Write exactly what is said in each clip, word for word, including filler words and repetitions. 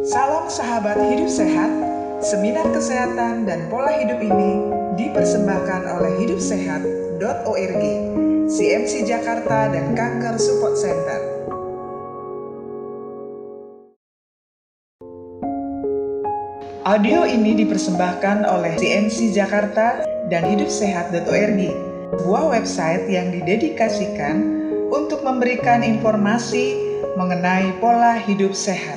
Salam sahabat hidup sehat, seminar kesehatan dan pola hidup ini dipersembahkan oleh hidup sehat dot org, C M C Jakarta dan Kanker Support Center. Audio ini dipersembahkan oleh C M C Jakarta dan hidup sehat dot org, sebuah website yang didedikasikan untuk memberikan informasi mengenai pola hidup sehat.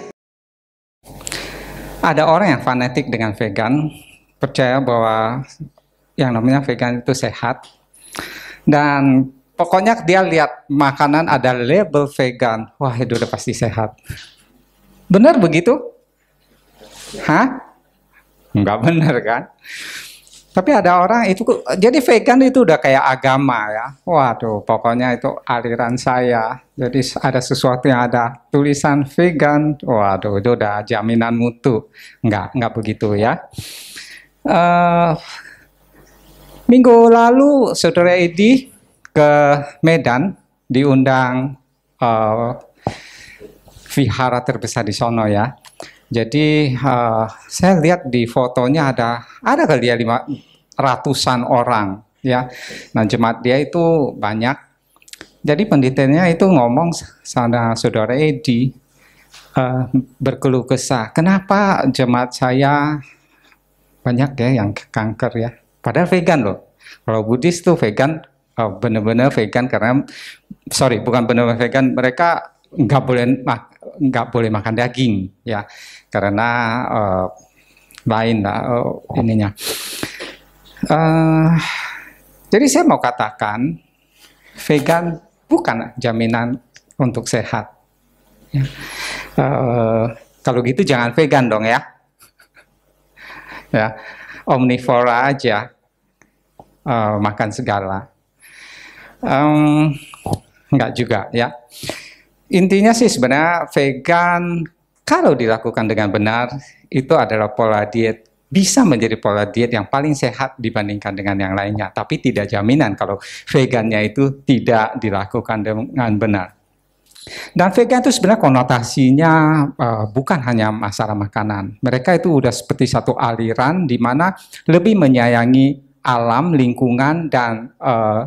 Ada orang yang fanatik dengan vegan, percaya bahwa yang namanya vegan itu sehat, dan pokoknya dia lihat makanan ada label vegan, wah itu udah pasti sehat. Benar begitu? Hah? Enggak benar kan? Tapi ada orang itu, jadi vegan itu udah kayak agama ya. Waduh, pokoknya itu aliran saya. Jadi ada sesuatu yang ada tulisan vegan, waduh itu udah jaminan mutu. Enggak, enggak begitu ya. Uh, minggu lalu Saudara Edi ke Medan, diundang uh, vihara terbesar di sono ya. Jadi uh, saya lihat di fotonya ada ada kali ya lima ratusan orang ya. Nah jemaat dia itu banyak. Jadi pendetanya itu ngomong sama Saudara Edi, uh, berkeluh kesah. Kenapa jemaat saya banyak ya yang kanker ya? Padahal vegan loh. Kalau Buddhis tuh vegan, uh, benar-benar vegan karena sorry bukan benar-benar vegan, mereka nggak boleh nggak boleh makan daging ya karena uh, lain lah uh, ininya. Uh, jadi saya mau katakan vegan bukan jaminan untuk sehat. Ya. Uh, kalau gitu jangan vegan dong ya. Ya omnivora aja, uh, makan segala. Um, enggak juga ya. Intinya sih sebenarnya vegan kalau dilakukan dengan benar itu adalah pola diet, bisa menjadi pola diet yang paling sehat dibandingkan dengan yang lainnya. Tapi tidak jaminan kalau vegannya itu tidak dilakukan dengan benar. Dan vegan itu sebenarnya konotasinya uh, bukan hanya masalah makanan. Mereka itu udah seperti satu aliran di mana lebih menyayangi alam, lingkungan, dan uh,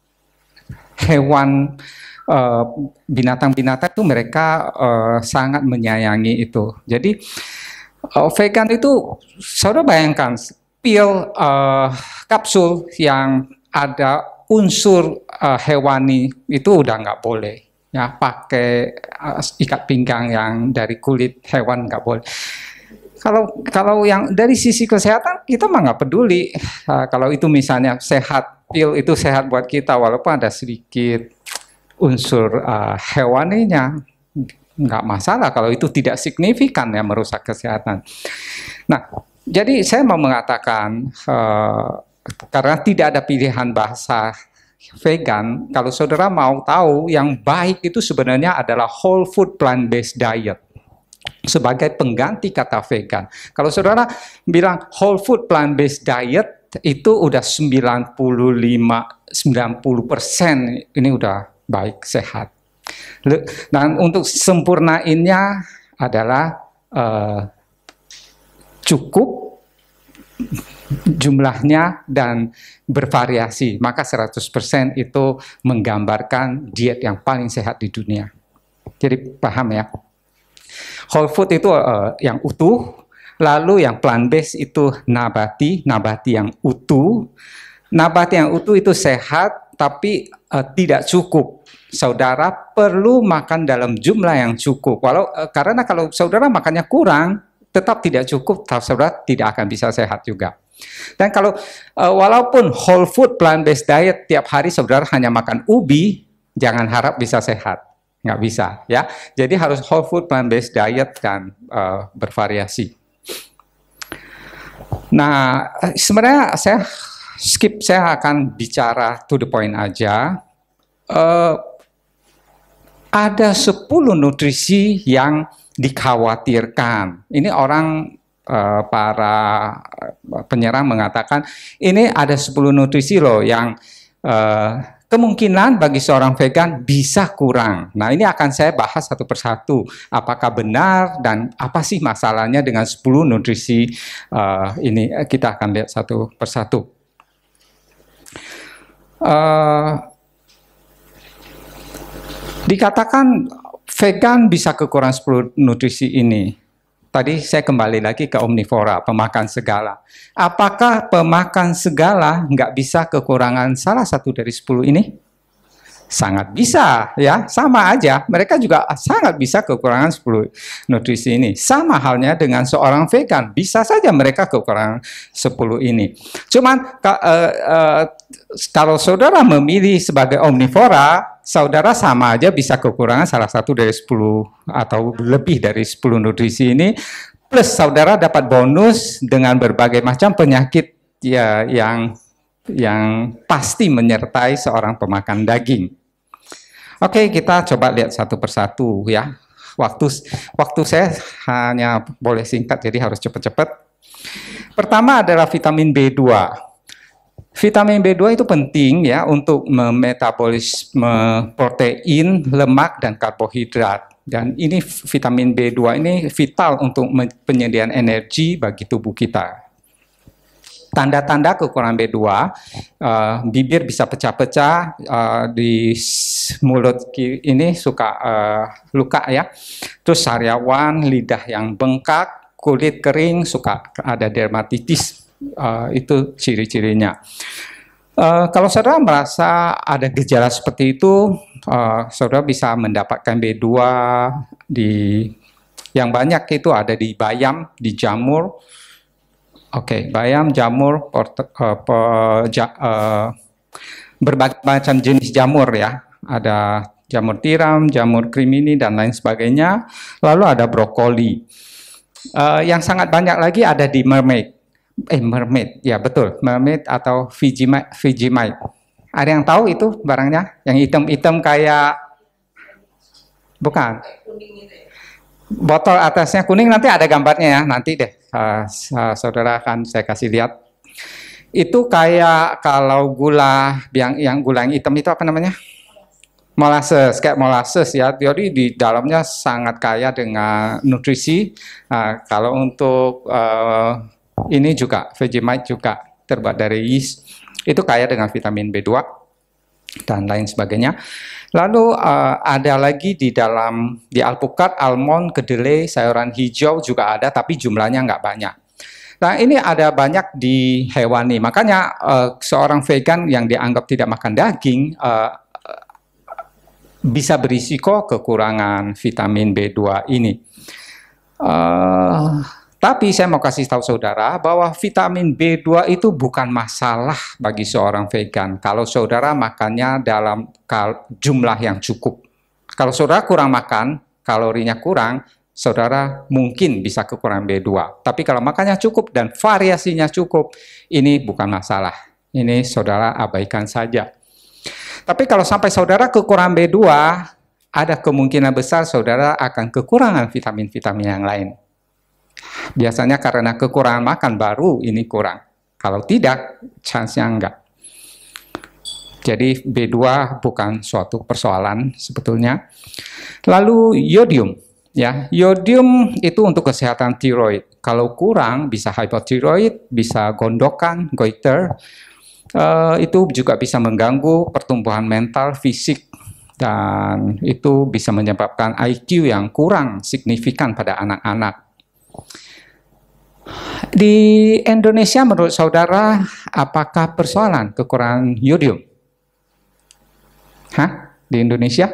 hewan. Binatang-binatang uh, itu mereka uh, sangat menyayangi itu. Jadi uh, vegan itu, saudara bayangkan pil uh, kapsul yang ada unsur uh, hewani itu udah nggak boleh. Ya pakai uh, ikat pinggang yang dari kulit hewan nggak boleh. Kalau kalau yang dari sisi kesehatan kita mah nggak peduli. Uh, kalau itu misalnya sehat, pil itu sehat buat kita walaupun ada sedikit unsur uh, hewaninya, nggak masalah kalau itu tidak signifikan ya merusak kesehatan. Nah, jadi saya mau mengatakan uh, karena tidak ada pilihan bahasa vegan, kalau saudara mau tahu yang baik itu sebenarnya adalah whole food plant-based diet sebagai pengganti kata vegan. Kalau saudara bilang whole food plant-based diet itu udah sembilan puluh lima sembilan puluh persen ini udah baik, sehat. Dan untuk sempurnainnya adalah uh, cukup jumlahnya dan bervariasi. Maka seratus persen itu menggambarkan diet yang paling sehat di dunia. Jadi paham ya? Whole food itu uh, yang utuh, lalu yang plant-based itu nabati, nabati yang utuh. Nabati yang utuh itu sehat, tapi uh, tidak cukup. Saudara perlu makan dalam jumlah yang cukup. Walau uh, karena kalau saudara makannya kurang, tetap tidak cukup, saudara tidak akan bisa sehat juga. Dan kalau uh, walaupun whole food plant-based diet tiap hari saudara hanya makan ubi, jangan harap bisa sehat, nggak bisa ya. Jadi harus whole food plant-based diet dan uh, bervariasi. Nah, sebenarnya saya skip, saya akan bicara to the point aja. Uh, ada sepuluh nutrisi yang dikhawatirkan. Ini orang, uh, para penyerang mengatakan, ini ada sepuluh nutrisi loh yang uh, kemungkinan bagi seorang vegan bisa kurang. Nah, ini akan saya bahas satu persatu. Apakah benar dan apa sih masalahnya dengan sepuluh nutrisi uh, ini? Kita akan lihat satu persatu. Uh, dikatakan vegan bisa kekurangan sepuluh nutrisi ini. Tadi saya kembali lagi ke omnivora, pemakan segala. Apakah pemakan segala nggak bisa kekurangan salah satu dari sepuluh ini? Sangat bisa, ya, sama aja. Mereka juga sangat bisa kekurangan sepuluh nutrisi ini. Sama halnya dengan seorang vegan, bisa saja mereka kekurangan sepuluh ini. Cuman uh, uh, kalau saudara memilih sebagai omnivora, saudara sama aja bisa kekurangan salah satu dari sepuluh atau lebih dari sepuluh nutrisi ini, plus saudara dapat bonus dengan berbagai macam penyakit ya yang yang pasti menyertai seorang pemakan daging. Oke, kita coba lihat satu persatu ya. Waktu waktu saya hanya boleh singkat, jadi harus cepat-cepat. Pertama adalah vitamin B dua. Vitamin B dua itu penting ya untuk memetabolisme protein, lemak, dan karbohidrat. Dan ini vitamin B dua ini vital untuk penyediaan energi bagi tubuh kita. Tanda-tanda kekurangan B dua, uh, bibir bisa pecah-pecah, uh, di mulut ini suka uh, luka ya. Terus sariawan, lidah yang bengkak, kulit kering, suka ada dermatitis. Uh, itu ciri-cirinya. Uh, kalau saudara merasa ada gejala seperti itu, uh, saudara bisa mendapatkan B dua di yang banyak itu ada di bayam, di jamur. Oke, okay, bayam, jamur, porte, uh, pe, ja, uh, berbagai macam jenis jamur ya. Ada jamur tiram, jamur krimini, dan lain sebagainya. Lalu ada brokoli. Uh, yang sangat banyak lagi ada di mermaid. Eh, mermaid, ya betul, mermaid atau Vegemite, Vegemite. Ada yang tahu itu barangnya? Yang hitam-hitam kayak, bukan? Botol atasnya kuning, nanti ada gambarnya ya, nanti deh, uh, saudara akan saya kasih lihat. Itu kayak kalau gula, yang, yang gula yang hitam itu apa namanya? Molasses, kayak molasses ya, jadi di dalamnya sangat kaya dengan nutrisi. Uh, kalau untuk uh, ini juga, Vegemite juga terbuat dari yeast, itu kaya dengan vitamin B dua dan lain sebagainya. Lalu uh, ada lagi di dalam, di alpukat, almond, kedelai, sayuran hijau juga ada, tapi jumlahnya nggak banyak. Nah, ini ada banyak di hewani, makanya uh, seorang vegan yang dianggap tidak makan daging, uh, bisa berisiko kekurangan vitamin B dua ini. Uh, Tapi saya mau kasih tahu saudara bahwa vitamin B dua itu bukan masalah bagi seorang vegan kalau saudara makannya dalam jumlah yang cukup. Kalau saudara kurang makan, kalorinya kurang, saudara mungkin bisa kekurangan B dua. Tapi kalau makannya cukup dan variasinya cukup, ini bukan masalah. Ini saudara abaikan saja. Tapi kalau sampai saudara kekurangan B dua, ada kemungkinan besar saudara akan kekurangan vitamin-vitamin yang lain. Biasanya karena kekurangan makan baru ini kurang. Kalau tidak, chance-nya enggak. Jadi B dua bukan suatu persoalan sebetulnya. Lalu yodium, ya. Yodium itu untuk kesehatan tiroid. Kalau kurang bisa hypothyroid, bisa gondokan, goiter. Uh, itu juga bisa mengganggu pertumbuhan mental, fisik, dan itu bisa menyebabkan I Q yang kurang signifikan pada anak-anak. Di Indonesia menurut saudara apakah persoalan kekurangan yodium? Hah? Di Indonesia?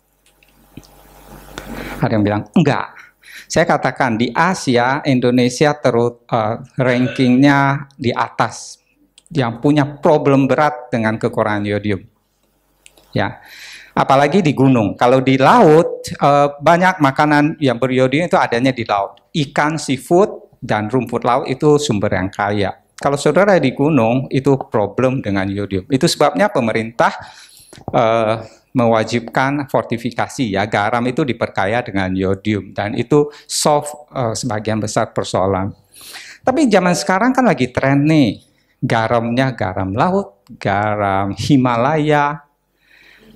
Ada yang bilang enggak. Saya katakan di Asia, Indonesia terus uh, rankingnya di atas, yang punya problem berat dengan kekurangan yodium. Ya. Apalagi di gunung. Kalau di laut, eh, banyak makanan yang beriodium itu adanya di laut. Ikan, seafood, dan rumput laut itu sumber yang kaya. Kalau saudara di gunung, itu problem dengan yodium. Itu sebabnya pemerintah eh, mewajibkan fortifikasi. Ya, garam itu diperkaya dengan yodium. Dan itu solve eh, sebagian besar persoalan. Tapi zaman sekarang kan lagi tren nih. Garamnya garam laut, garam Himalaya,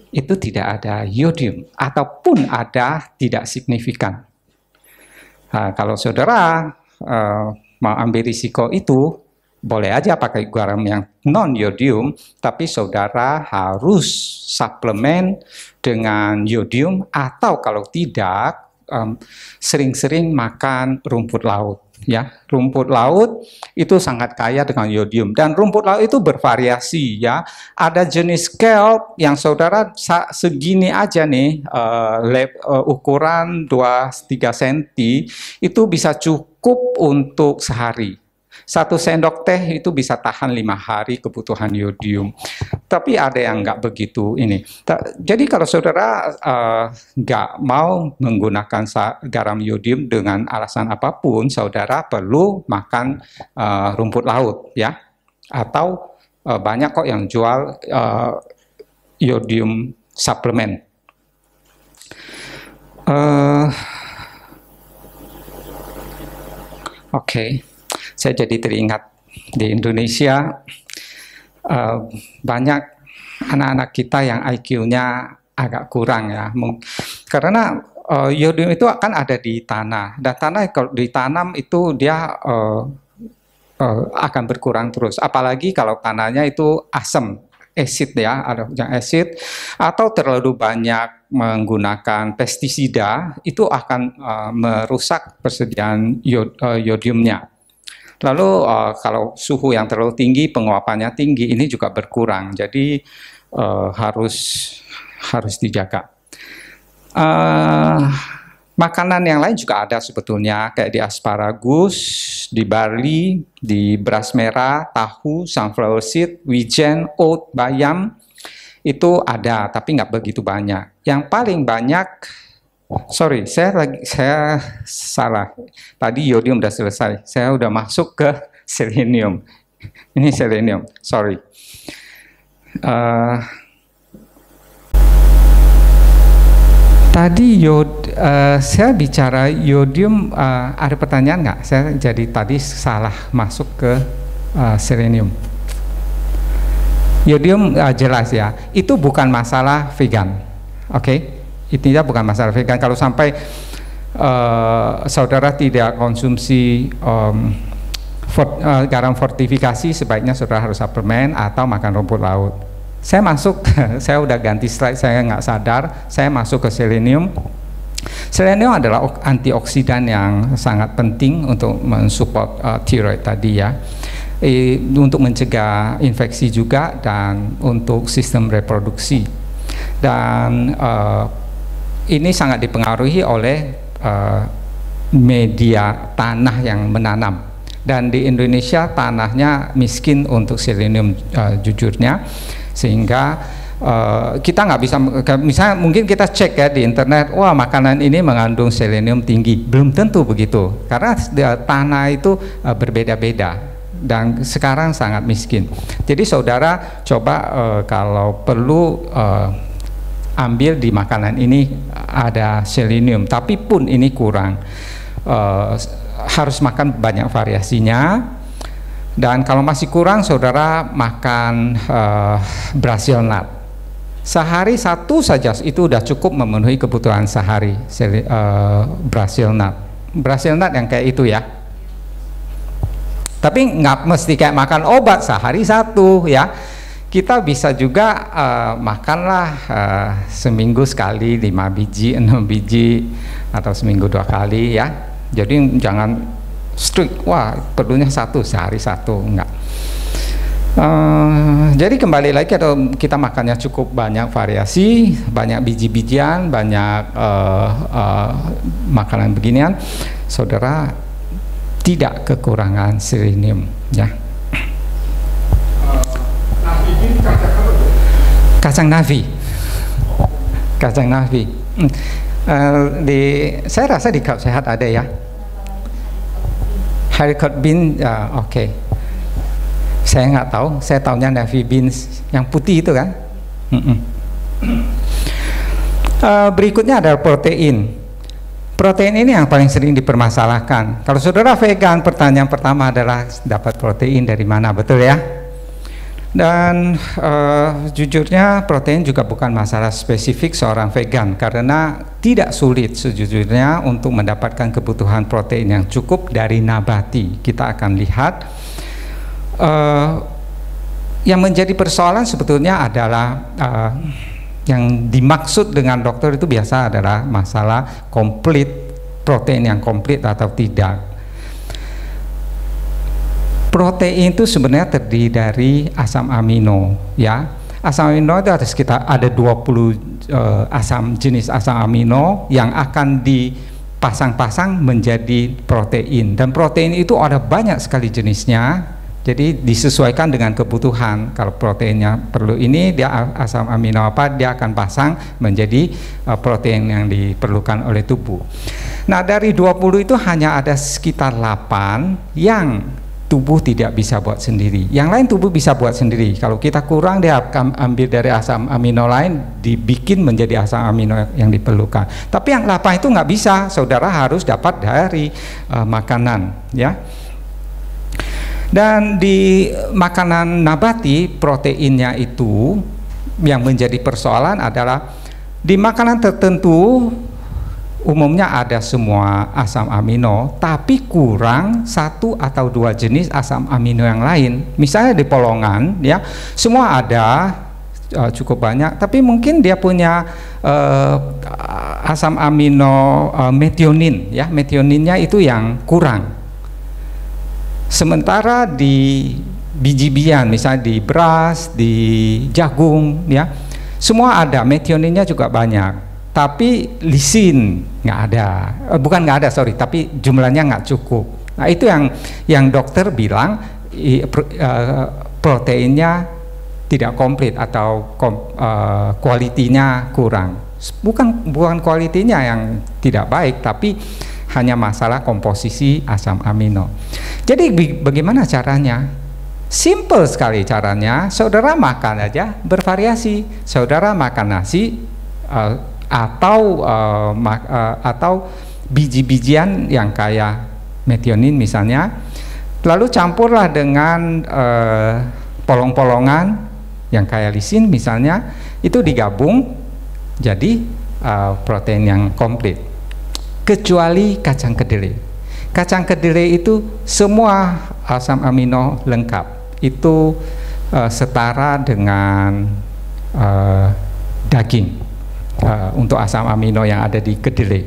itu tidak ada iodium, ataupun ada tidak signifikan. Nah, kalau saudara uh, mau ambil risiko itu, boleh aja pakai garam yang non-iodium, tapi saudara harus suplemen dengan iodium, atau kalau tidak, sering-sering um, makan rumput laut. Ya, rumput laut itu sangat kaya dengan iodium, dan rumput laut itu bervariasi. Ya, ada jenis kelp yang saudara segini aja nih, uh, lab, uh, ukuran dua sampai tiga sentimeter, itu bisa cukup untuk sehari. Satu sendok teh itu bisa tahan lima hari kebutuhan iodium. Tapi ada yang nggak begitu ini. Jadi kalau saudara uh, nggak mau menggunakan garam iodium dengan alasan apapun, saudara perlu makan uh, rumput laut, ya. Atau uh, banyak kok yang jual uh, iodium suplemen. Uh, Oke. Okay. Saya jadi teringat di Indonesia uh, banyak anak-anak kita yang I Q-nya agak kurang, ya, karena uh, iodium itu akan ada di tanah, dan tanah kalau ditanam itu dia uh, uh, akan berkurang terus, apalagi kalau tanahnya itu asam, acid, ya, ada yang acid, atau terlalu banyak menggunakan pestisida, itu akan uh, merusak persediaan iod, uh, iodiumnya. Lalu uh, kalau suhu yang terlalu tinggi, penguapannya tinggi, ini juga berkurang. Jadi uh, harus harus dijaga. Uh, makanan yang lain juga ada sebetulnya, kayak di asparagus, di barley, di beras merah, tahu, sunflower seed, wijen, oat, bayam, itu ada, tapi nggak begitu banyak. Yang paling banyak, sorry, saya lagi saya salah. Tadi iodium udah selesai. Saya udah masuk ke selenium. Ini selenium. Sorry. Uh, tadi iod, uh, saya bicara iodium. Uh, ada pertanyaan nggak? Saya jadi tadi salah masuk ke uh, selenium. Iodium uh, jelas, ya. Itu bukan masalah vegan. Oke. Okay? Intinya bukan masalah vegan. Kalau sampai uh, saudara tidak konsumsi um, fort, uh, garam fortifikasi, sebaiknya saudara harus suplemen atau makan rumput laut. Saya masuk, saya udah ganti slide, saya nggak sadar, saya masuk ke selenium. Selenium adalah antioksidan yang sangat penting untuk mensupport uh, tiroid tadi, ya. E, untuk mencegah infeksi juga, dan untuk sistem reproduksi. Dan uh, ini sangat dipengaruhi oleh uh, media tanah yang menanam, dan di Indonesia tanahnya miskin untuk selenium, uh, jujurnya, sehingga uh, kita nggak bisa, misalnya mungkin kita cek, ya, di internet, wah makanan ini mengandung selenium tinggi, belum tentu begitu, karena uh, tanah itu uh, berbeda-beda, dan sekarang sangat miskin. Jadi saudara coba uh, kalau perlu uh, ambil di makanan ini ada selenium, tapi pun ini kurang, uh, harus makan banyak variasinya. Dan kalau masih kurang, saudara makan uh, Brazil nut. Sehari satu saja itu udah cukup memenuhi kebutuhan sehari. uh, Brazil nut, Brazil nut yang kayak itu, ya. Tapi nggak mesti kayak makan obat sehari satu, ya. Kita bisa juga uh, makanlah uh, seminggu sekali lima biji, enam biji, atau seminggu dua kali, ya. Jadi jangan strict, wah perlunya satu sehari satu, enggak. Uh, jadi kembali lagi, atau kita makannya cukup banyak variasi, banyak biji-bijian, banyak uh, uh, makanan beginian, saudara tidak kekurangan selenium, ya. Kacang navi, kacang navi. Uh, di, saya rasa di Cup Sehat ada, ya. Haricot bean, uh, oke. Okay. Saya nggak tahu, saya tahunya navy beans yang putih itu, kan. Mm -mm. Uh, berikutnya adalah protein. Protein ini yang paling sering dipermasalahkan. Kalau saudara vegan, pertanyaan pertama adalah dapat protein dari mana, betul, ya? Dan uh, jujurnya protein juga bukan masalah spesifik seorang vegan, karena tidak sulit sejujurnya untuk mendapatkan kebutuhan protein yang cukup dari nabati. Kita akan lihat uh, yang menjadi persoalan sebetulnya adalah uh, yang dimaksud dengan dokter itu biasa adalah masalah komplit, protein yang komplit atau tidak. Protein itu sebenarnya terdiri dari asam amino, ya. Asam amino itu ada sekitar ada dua puluh uh, asam jenis asam amino yang akan dipasang-pasang menjadi protein, dan protein itu ada banyak sekali jenisnya. Jadi disesuaikan dengan kebutuhan. Kalau proteinnya perlu ini, dia asam amino apa, dia akan pasang menjadi uh, protein yang diperlukan oleh tubuh. Nah, dari dua puluh itu hanya ada sekitar delapan yang tubuh tidak bisa buat sendiri. Yang lain tubuh bisa buat sendiri. Kalau kita kurang, dia akan ambil dari asam amino lain, dibikin menjadi asam amino yang diperlukan. Tapi yang delapan itu nggak bisa, saudara harus dapat dari uh, makanan, ya. Dan di makanan nabati, proteinnya itu yang menjadi persoalan adalah di makanan tertentu umumnya ada semua asam amino, tapi kurang satu atau dua jenis asam amino yang lain. Misalnya di polongan, ya, semua ada uh, cukup banyak, tapi mungkin dia punya uh, asam amino uh, metionin, ya, metioninnya itu yang kurang. Sementara di biji-bijian, misalnya di beras, di jagung, ya, semua ada, metioninnya juga banyak. Tapi lisin nggak ada, eh, bukan nggak ada, sorry, tapi jumlahnya nggak cukup. Nah, itu yang yang dokter bilang i, pro, uh, proteinnya tidak komplit atau kom, uh, kualitinya kurang. Bukan bukan kualitinya yang tidak baik, tapi hanya masalah komposisi asam amino. Jadi bagaimana caranya? Simple sekali caranya. Saudara makan aja bervariasi. Saudara makan nasi. Uh, atau uh, uh, atau biji-bijian yang kaya metionin misalnya, lalu campurlah dengan uh, polong-polongan yang kaya lisin misalnya, itu digabung jadi uh, protein yang komplit. Kecuali kacang kedelai. Kacang kedelai itu semua asam amino lengkap, itu uh, setara dengan uh, daging. Uh, untuk asam amino yang ada di kedelai.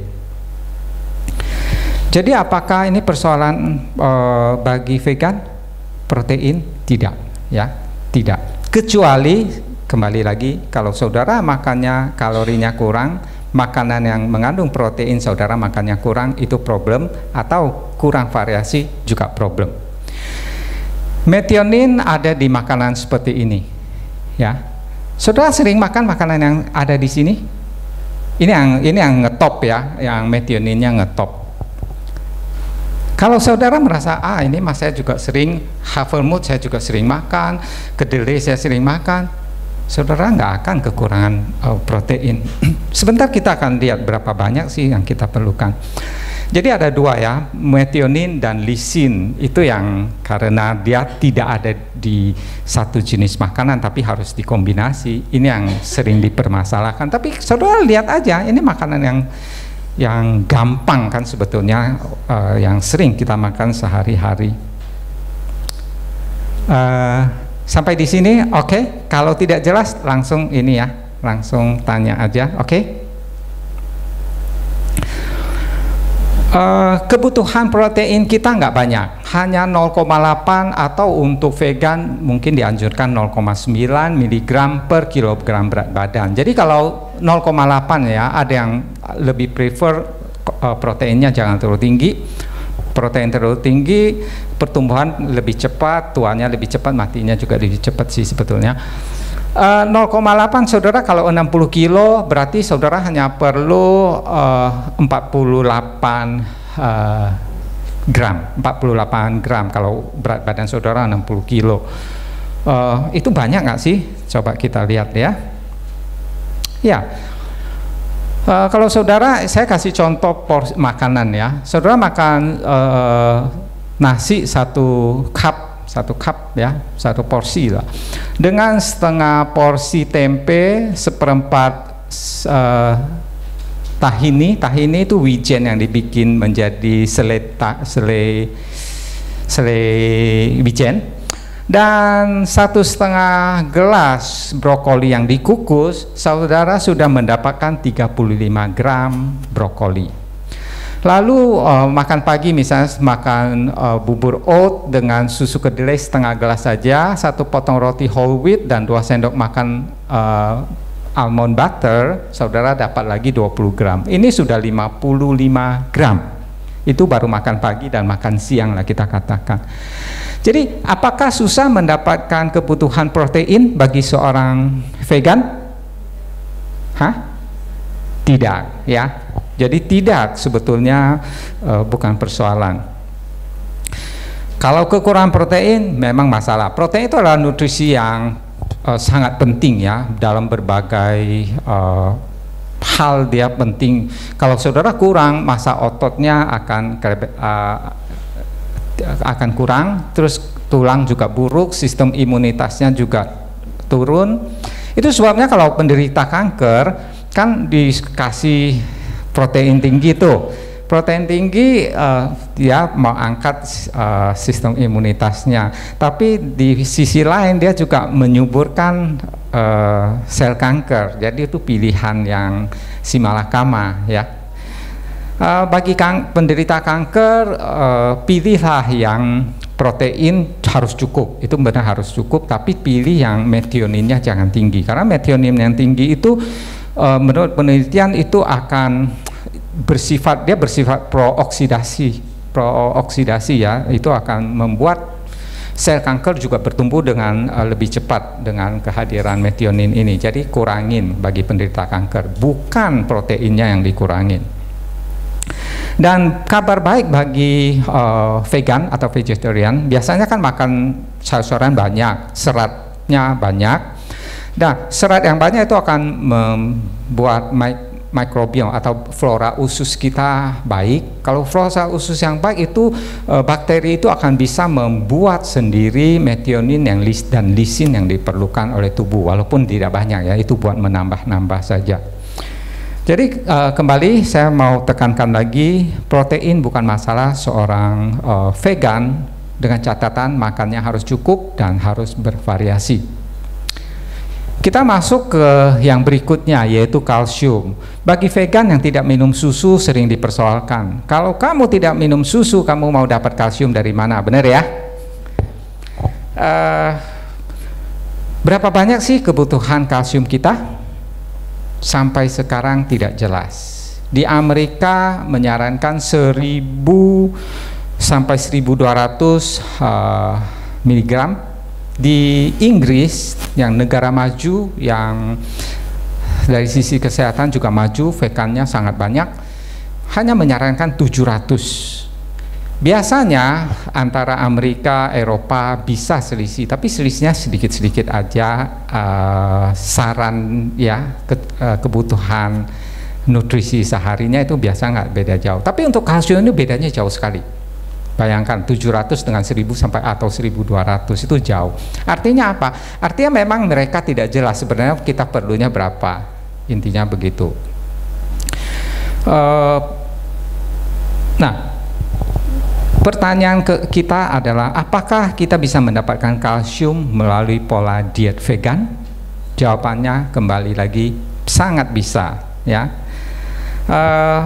Jadi apakah ini persoalan uh, bagi vegan? Protein? Tidak, ya, tidak. Kecuali kembali lagi, kalau saudara makannya kalorinya kurang, makanan yang mengandung protein saudara makannya kurang, itu problem, atau kurang variasi juga problem. Metionin ada di makanan seperti ini, ya. Saudara sering makan makanan yang ada di sini? Ini yang ini yang ngetop, ya, yang metioninnya ngetop. Kalau saudara merasa, ah ini mas saya juga sering, havermut saya juga sering makan, kedelai saya sering makan, saudara nggak akan kekurangan uh, protein. Sebentar kita akan lihat berapa banyak sih yang kita perlukan. Jadi ada dua, ya, metionin dan lisin. Itu yang karena dia tidak ada di satu jenis makanan tapi harus dikombinasi. Ini yang sering dipermasalahkan. Tapi saudara lihat aja, ini makanan yang yang gampang kan sebetulnya, uh, yang sering kita makan sehari-hari. Uh, sampai di sini, oke? Okay? Kalau tidak jelas langsung ini, ya, langsung tanya aja, oke? Okay? Uh, kebutuhan protein kita nggak banyak, hanya nol koma delapan, atau untuk vegan mungkin dianjurkan nol koma sembilan miligram per kilogram berat badan. Jadi kalau nol koma delapan, ya, ada yang lebih prefer uh, proteinnya jangan terlalu tinggi. Protein terlalu tinggi, pertumbuhan lebih cepat, tuanya lebih cepat, matinya juga lebih cepat sih sebetulnya. Uh, nol koma delapan, saudara kalau enam puluh kilo berarti saudara hanya perlu uh, empat puluh delapan uh, gram, empat puluh delapan gram kalau berat badan saudara enam puluh kilo. Uh, itu banyak nggak sih? Coba kita lihat, ya. Ya, uh, kalau saudara, saya kasih contoh porsi makanan, ya. Saudara makan uh, nasi satu cup satu cup ya, satu porsi lah. Dengan setengah porsi tempe, seperempat uh, tahini. Tahini itu wijen yang dibikin menjadi selai selai selai wijen. Dan satu setengah gelas brokoli yang dikukus, saudara sudah mendapatkan tiga puluh lima gram brokoli. Lalu uh, makan pagi misalnya makan uh, bubur oat dengan susu kedelai setengah gelas saja, satu potong roti whole wheat dan dua sendok makan uh, almond butter, saudara dapat lagi dua puluh gram. Ini sudah lima puluh lima gram. Itu baru makan pagi dan makan siang lah kita katakan. Jadi apakah susah mendapatkan kebutuhan protein bagi seorang vegan? Hah? Tidak ya. Jadi tidak, sebetulnya uh, bukan persoalan. Kalau kekurangan protein memang masalah. Protein itu adalah nutrisi yang uh, sangat penting ya dalam berbagai uh, hal, dia penting. Kalau saudara kurang, masa ototnya akan uh, akan kurang, terus tulang juga buruk, sistem imunitasnya juga turun. Itu sebabnya kalau penderita kanker kan dikasih protein tinggi tuh. Protein tinggi uh, dia mau angkat uh, sistem imunitasnya, tapi di sisi lain dia juga menyuburkan uh, sel kanker. Jadi itu pilihan yang simalakama ya. Uh, bagi kang, penderita kanker, uh, pilihlah yang protein harus cukup, itu benar harus cukup, tapi pilih yang metioninnya jangan tinggi, karena metionin yang tinggi itu uh, menurut penelitian itu akan bersifat, dia bersifat pro-oksidasi, pro-oksidasi ya, itu akan membuat sel kanker juga bertumbuh dengan uh, lebih cepat dengan kehadiran metionin ini. Jadi kurangin bagi penderita kanker, bukan proteinnya yang dikurangin. Dan kabar baik bagi uh, vegan atau vegetarian, biasanya kan makan sayur-sayuran banyak, seratnya banyak. Nah, serat yang banyak itu akan membuat mikrobiom atau flora usus kita baik. Kalau flora usus yang baik itu, uh, bakteri itu akan bisa membuat sendiri metionin yang lis dan lisin yang diperlukan oleh tubuh, walaupun tidak banyak ya, itu buat menambah-nambah saja. Jadi uh, kembali saya mau tekankan lagi, protein bukan masalah seorang uh, vegan, dengan catatan makannya harus cukup dan harus bervariasi. Kita masuk ke yang berikutnya, yaitu kalsium. Bagi vegan yang tidak minum susu sering dipersoalkan, kalau kamu tidak minum susu, kamu mau dapat kalsium dari mana? Benar ya? Uh, berapa banyak sih kebutuhan kalsium kita? Sampai sekarang tidak jelas. Di Amerika menyarankan seribu sampai seribu dua ratus uh, miligram. Di Inggris yang negara maju, yang dari sisi kesehatan juga maju, vegannya sangat banyak, hanya menyarankan tujuh ratus. Biasanya antara Amerika, Eropa bisa selisih, tapi selisihnya sedikit-sedikit aja. Uh, saran ya ke, uh, kebutuhan nutrisi seharinya itu biasa nggak beda jauh. Tapi untuk kalsium ini bedanya jauh sekali. Bayangkan tujuh ratus dengan seribu sampai atau seribu dua ratus itu jauh. Artinya apa? Artinya memang mereka tidak jelas sebenarnya kita perlunya berapa. Intinya begitu. Uh, nah. Pertanyaan ke kita adalah, apakah kita bisa mendapatkan kalsium melalui pola diet vegan? Jawabannya kembali lagi sangat bisa ya. Uh,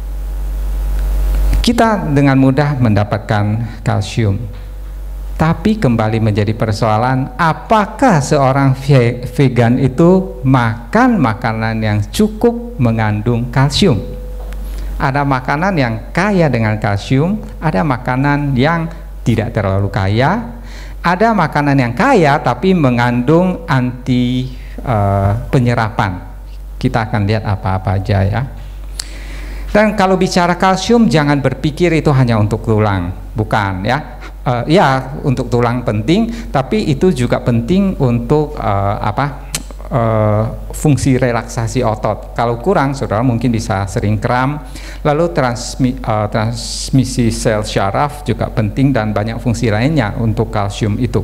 kita dengan mudah mendapatkan kalsium, tapi kembali menjadi persoalan, apakah seorang ve vegan itu makan makanan yang cukup mengandung kalsium? Ada makanan yang kaya dengan kalsium, ada makanan yang tidak terlalu kaya, ada makanan yang kaya tapi mengandung anti uh, penyerapan. Kita akan lihat apa-apa aja ya. Dan kalau bicara kalsium, jangan berpikir itu hanya untuk tulang, bukan ya. Uh, ya untuk tulang penting, tapi itu juga penting untuk uh, apa? uh, fungsi relaksasi otot. Kalau kurang, saudara mungkin bisa sering kram. Lalu transmi, uh, transmisi sel syaraf juga penting dan banyak fungsi lainnya untuk kalsium itu.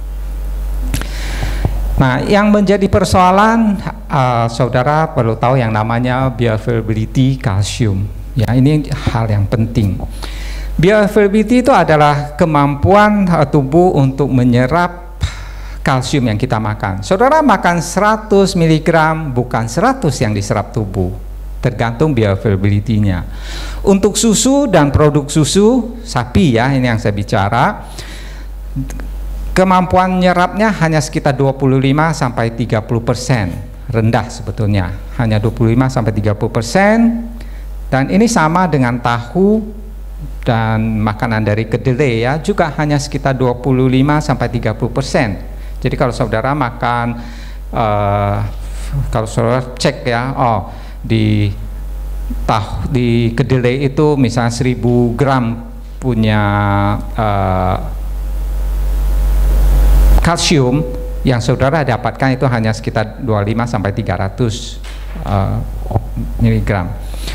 Nah, yang menjadi persoalan, uh, saudara perlu tahu yang namanya bioavailability kalsium. Ya, ini hal yang penting. Bioavailability itu adalah kemampuan uh, tubuh untuk menyerap kalsium yang kita makan. Saudara makan seratus miligram, bukan seratus yang diserap tubuh, tergantung bioavailability-nya. Untuk susu dan produk susu sapi, ya, ini yang saya bicara, kemampuan nyerapnya hanya sekitar dua puluh lima sampai tiga puluh persen, rendah sebetulnya, hanya dua puluh lima sampai tiga puluh persen. Dan ini sama dengan tahu dan makanan dari kedelai, ya, juga hanya sekitar dua puluh lima sampai tiga puluh persen. Jadi kalau saudara makan, uh, kalau saudara cek, ya, oh di tahu di kedelai itu misalnya seribu gram punya uh, kalsium, yang saudara dapatkan itu hanya sekitar dua puluh lima sampai tiga ratus uh, miligram.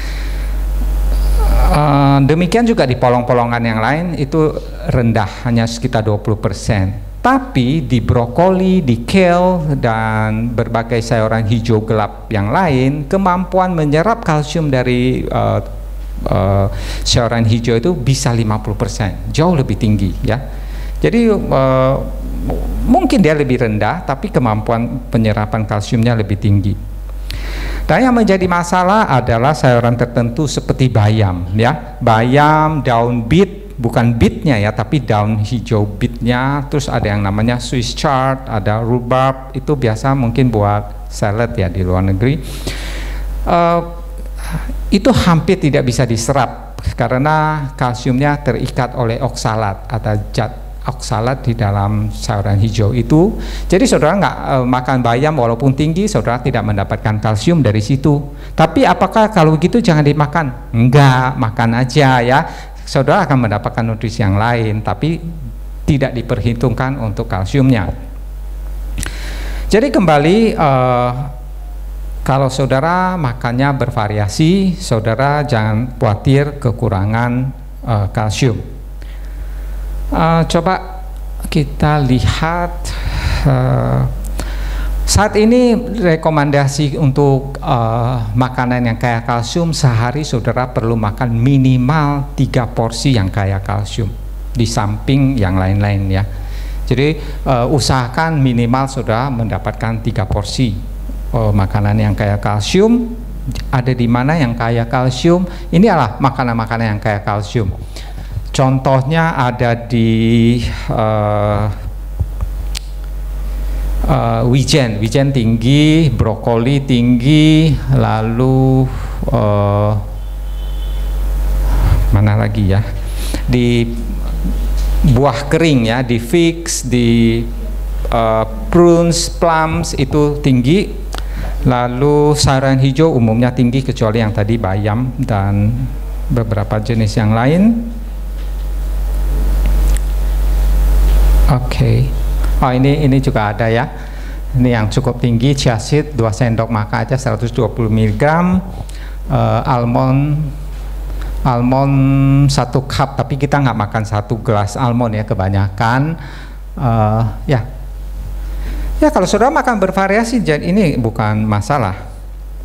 Uh, demikian juga di polong-polongan yang lain itu rendah, hanya sekitar dua puluh persen. Tapi di brokoli, di kale, dan berbagai sayuran hijau gelap yang lain, kemampuan menyerap kalsium dari uh, uh, sayuran hijau itu bisa lima puluh persen, jauh lebih tinggi, ya. Jadi uh, mungkin dia lebih rendah, tapi kemampuan penyerapan kalsiumnya lebih tinggi. Dan yang menjadi masalah adalah sayuran tertentu seperti bayam, ya, bayam, daun beet. Bukan beetnya, ya, tapi daun hijau beetnya. Terus ada yang namanya Swiss chard, ada rhubarb, itu biasa mungkin buat salad, ya, di luar negeri. Uh, itu hampir tidak bisa diserap karena kalsiumnya terikat oleh oksalat atau zat oksalat di dalam sayuran hijau itu. Jadi saudara nggak uh, makan bayam walaupun tinggi, saudara tidak mendapatkan kalsium dari situ. Tapi apakah kalau begitu jangan dimakan? Enggak, makan aja, ya. Saudara akan mendapatkan nutrisi yang lain, tapi tidak diperhitungkan untuk kalsiumnya. Jadi kembali, uh, kalau saudara makannya bervariasi, saudara jangan khawatir kekurangan uh, kalsium. Uh, coba kita lihat, uh, saat ini rekomendasi untuk uh, makanan yang kaya kalsium, sehari saudara perlu makan minimal tiga porsi yang kaya kalsium, di samping yang lain-lain, ya. Jadi uh, usahakan minimal saudara mendapatkan tiga porsi uh, makanan yang kaya kalsium. Ada di mana yang kaya kalsium? Ini adalah makanan-makanan yang kaya kalsium. Contohnya ada di uh, Uh, wijen, wijen tinggi, brokoli tinggi, lalu uh, mana lagi, ya, di buah kering, ya, di figs, di uh, prunes, plums itu tinggi. Lalu sayuran hijau umumnya tinggi kecuali yang tadi bayam dan beberapa jenis yang lain. Oke. Okay. Oh, ini ini juga ada, ya. Ini yang cukup tinggi, chia seed dua sendok makan aja seratus dua puluh miligram, uh, almond almond satu cup, tapi kita nggak makan satu gelas almond, ya, kebanyakan. Uh, ya, ya kalau saudara makan bervariasi, jadi ini bukan masalah.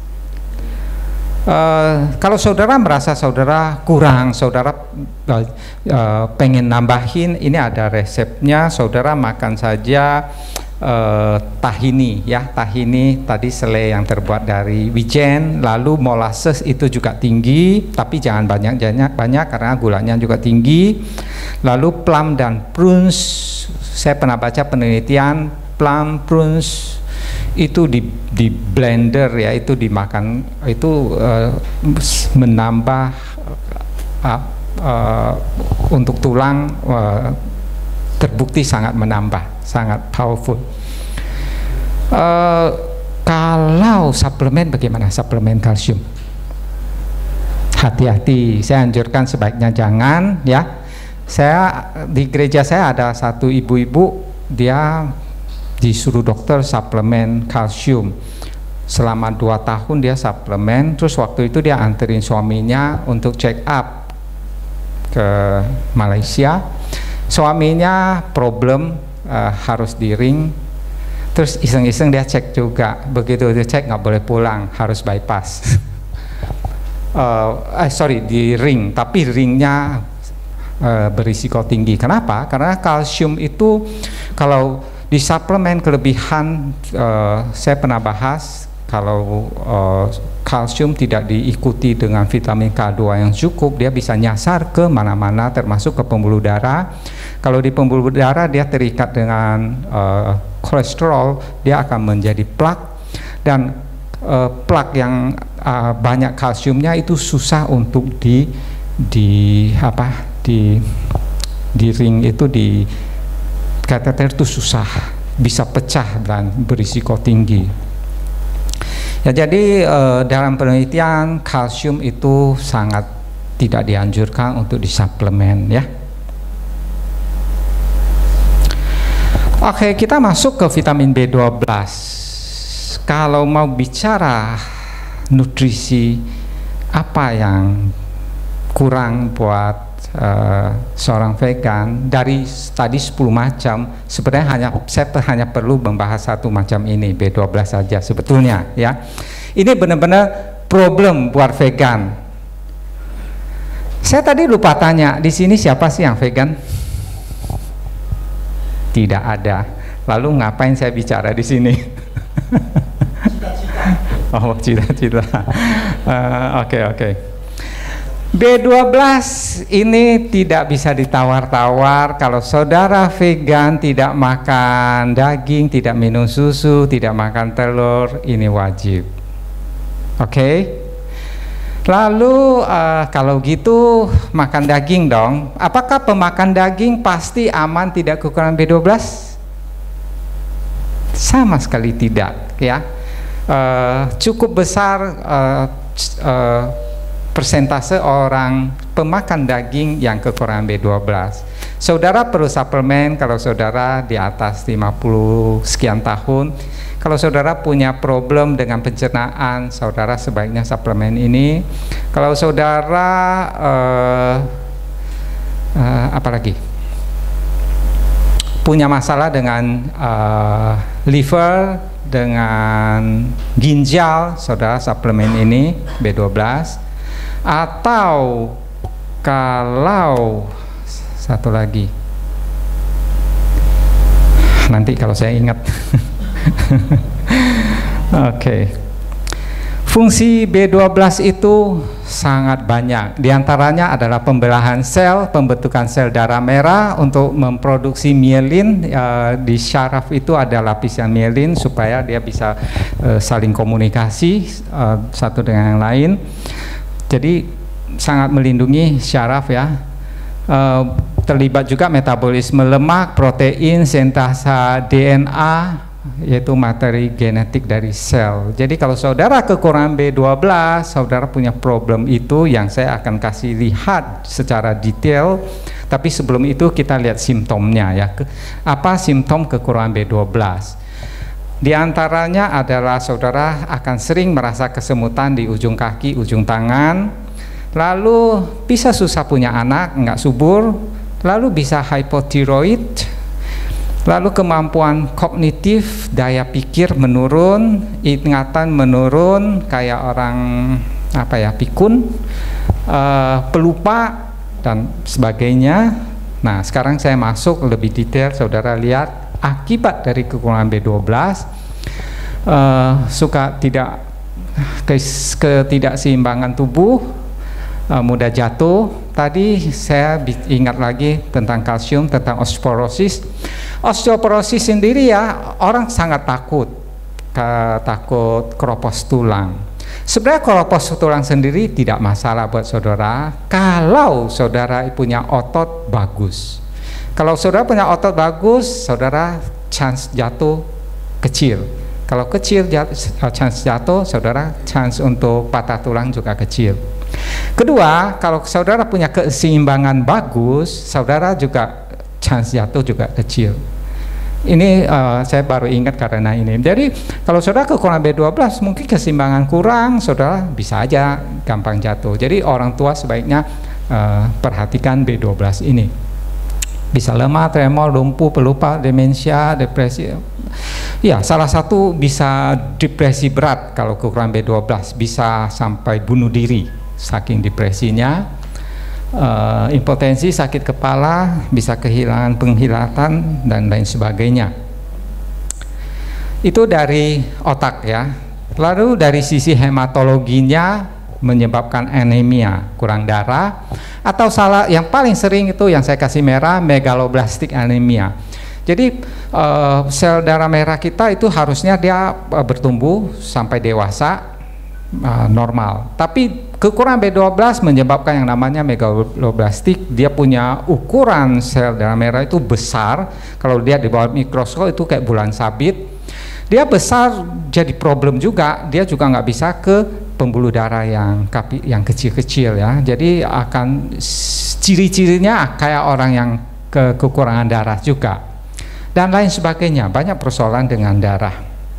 Uh, kalau saudara merasa saudara kurang, saudara uh, uh, pengen nambahin, ini ada resepnya. Saudara makan saja uh, tahini, ya, tahini tadi selai yang terbuat dari wijen. Lalu molasses itu juga tinggi, tapi jangan banyak banyak banyak karena gulanya juga tinggi. Lalu plum dan prunes, saya pernah baca penelitian, plum, prunes itu di, di blender, ya, itu dimakan, itu uh, menambah uh, uh, untuk tulang, uh, terbukti sangat menambah, sangat powerful. Uh, kalau suplemen, bagaimana suplemen kalsium? Hati-hati, saya anjurkan sebaiknya jangan, ya. Saya di gereja saya ada satu ibu-ibu, dia disuruh dokter suplemen kalsium. Selama dua tahun dia suplemen, terus waktu itu dia anterin suaminya untuk check up ke Malaysia. Suaminya problem uh, harus di ring, terus iseng-iseng dia cek juga. Begitu dia cek nggak boleh pulang, harus bypass. uh, eh, sorry di ring, tapi ringnya uh, berisiko tinggi. Kenapa? Karena kalsium itu kalau di suplemen kelebihan, uh, saya pernah bahas. Kalau uh, kalsium tidak diikuti dengan vitamin K dua yang cukup, dia bisa nyasar ke mana-mana, termasuk ke pembuluh darah. Kalau di pembuluh darah dia terikat dengan uh, kolesterol, dia akan menjadi plak, dan uh, plak yang uh, banyak kalsiumnya itu susah untuk di di apa di di ring itu, di kateter itu susah, bisa pecah dan berisiko tinggi. Ya, jadi eh, dalam penelitian kalsium itu sangat tidak dianjurkan untuk disuplemen ya. Oke, kita masuk ke vitamin B dua belas. Kalau mau bicara nutrisi, apa yang kurang buat Uh, seorang vegan dari tadi sepuluh macam, sebenarnya hanya saya hanya perlu membahas satu macam ini, B dua belas saja sebetulnya ya. Ini benar-benar problem buat vegan. Saya tadi lupa tanya, di sini siapa sih yang vegan? Tidak ada. Lalu ngapain saya bicara di sini? Oh, cita-cita. Uh, Oke, oke. B dua belas ini tidak bisa ditawar-tawar. Kalau saudara vegan tidak makan daging, tidak minum susu, tidak makan telur, ini wajib. Oke. Okay? Lalu uh, kalau gitu makan daging dong. Apakah pemakan daging pasti aman tidak kekurangan B dua belas? Sama sekali tidak ya. Uh, cukup besar uh, uh, persentase orang pemakan daging yang kekurangan B dua belas. Saudara perlu suplemen kalau saudara di atas lima puluh sekian tahun. Kalau saudara punya problem dengan pencernaan, saudara sebaiknya suplemen ini. Kalau saudara uh, uh, apa lagi? Punya masalah dengan uh, liver, dengan ginjal, saudara suplemen ini B dua belas. Atau kalau satu lagi, nanti kalau saya ingat. Oke, okay. Fungsi B dua belas itu sangat banyak. Di antaranya adalah pembelahan sel, pembentukan sel darah merah untuk memproduksi mielin. Uh, di syaraf itu ada lapisan mielin supaya dia bisa uh, saling komunikasi uh, satu dengan yang lain. Jadi sangat melindungi syaraf ya. E, terlibat juga metabolisme lemak, protein, sintasa D N A, yaitu materi genetik dari sel. Jadi kalau saudara kekurangan B dua belas, saudara punya problem itu yang saya akan kasih lihat secara detail. Tapi sebelum itu kita lihat simptomnya ya. Apa simptom kekurangan B dua belas? Di antaranya adalah saudara akan sering merasa kesemutan di ujung kaki, ujung tangan, lalu bisa susah punya anak, nggak subur, lalu bisa hypothyroid, lalu kemampuan kognitif, daya pikir menurun, ingatan menurun, kayak orang apa ya, pikun, uh, pelupa dan sebagainya. Nah, sekarang saya masuk lebih detail, saudara lihat. Akibat dari kekurangan B dua belas, uh, suka tidak ketidakseimbangan tubuh, uh, mudah jatuh. Tadi saya ingat lagi tentang kalsium, tentang osteoporosis. Osteoporosis sendiri ya, orang sangat takut, ke, takut keropos tulang. Sebenarnya keropos tulang sendiri tidak masalah buat saudara kalau saudara punya otot bagus. Kalau saudara punya otot bagus, saudara chance jatuh kecil. Kalau kecil jatuh, chance jatuh, saudara chance untuk patah tulang juga kecil. Kedua, kalau saudara punya keseimbangan bagus, saudara juga chance jatuh juga kecil. Ini uh, saya baru ingat karena ini. Jadi kalau saudara kekurangan B dua belas, mungkin keseimbangan kurang, saudara bisa aja gampang jatuh. Jadi orang tua sebaiknya uh, perhatikan B dua belas ini. Bisa lemah, tremor, lumpuh, pelupa, demensia, depresi. Ya, salah satu bisa depresi berat kalau kekurangan B dua belas, bisa sampai bunuh diri saking depresinya. Uh, impotensi, sakit kepala, bisa kehilangan penglihatan dan lain sebagainya. Itu dari otak ya. Lalu dari sisi hematologinya menyebabkan anemia, kurang darah, atau salah yang paling sering itu yang saya kasih merah, megaloblastik anemia. Jadi uh, sel darah merah kita itu harusnya dia uh, bertumbuh sampai dewasa uh, normal. Tapi kekurangan B dua belas menyebabkan yang namanya megaloblastik. Dia punya ukuran sel darah merah itu besar. Kalau dia di bawah mikroskop itu kayak bulan sabit. Dia besar jadi problem juga. Dia juga nggak bisa ke pembuluh darah yang kapi, yang kecil-kecil ya. Jadi akan ciri-cirinya kayak orang yang ke kekurangan darah juga. Dan lain sebagainya. Banyak persoalan dengan darah.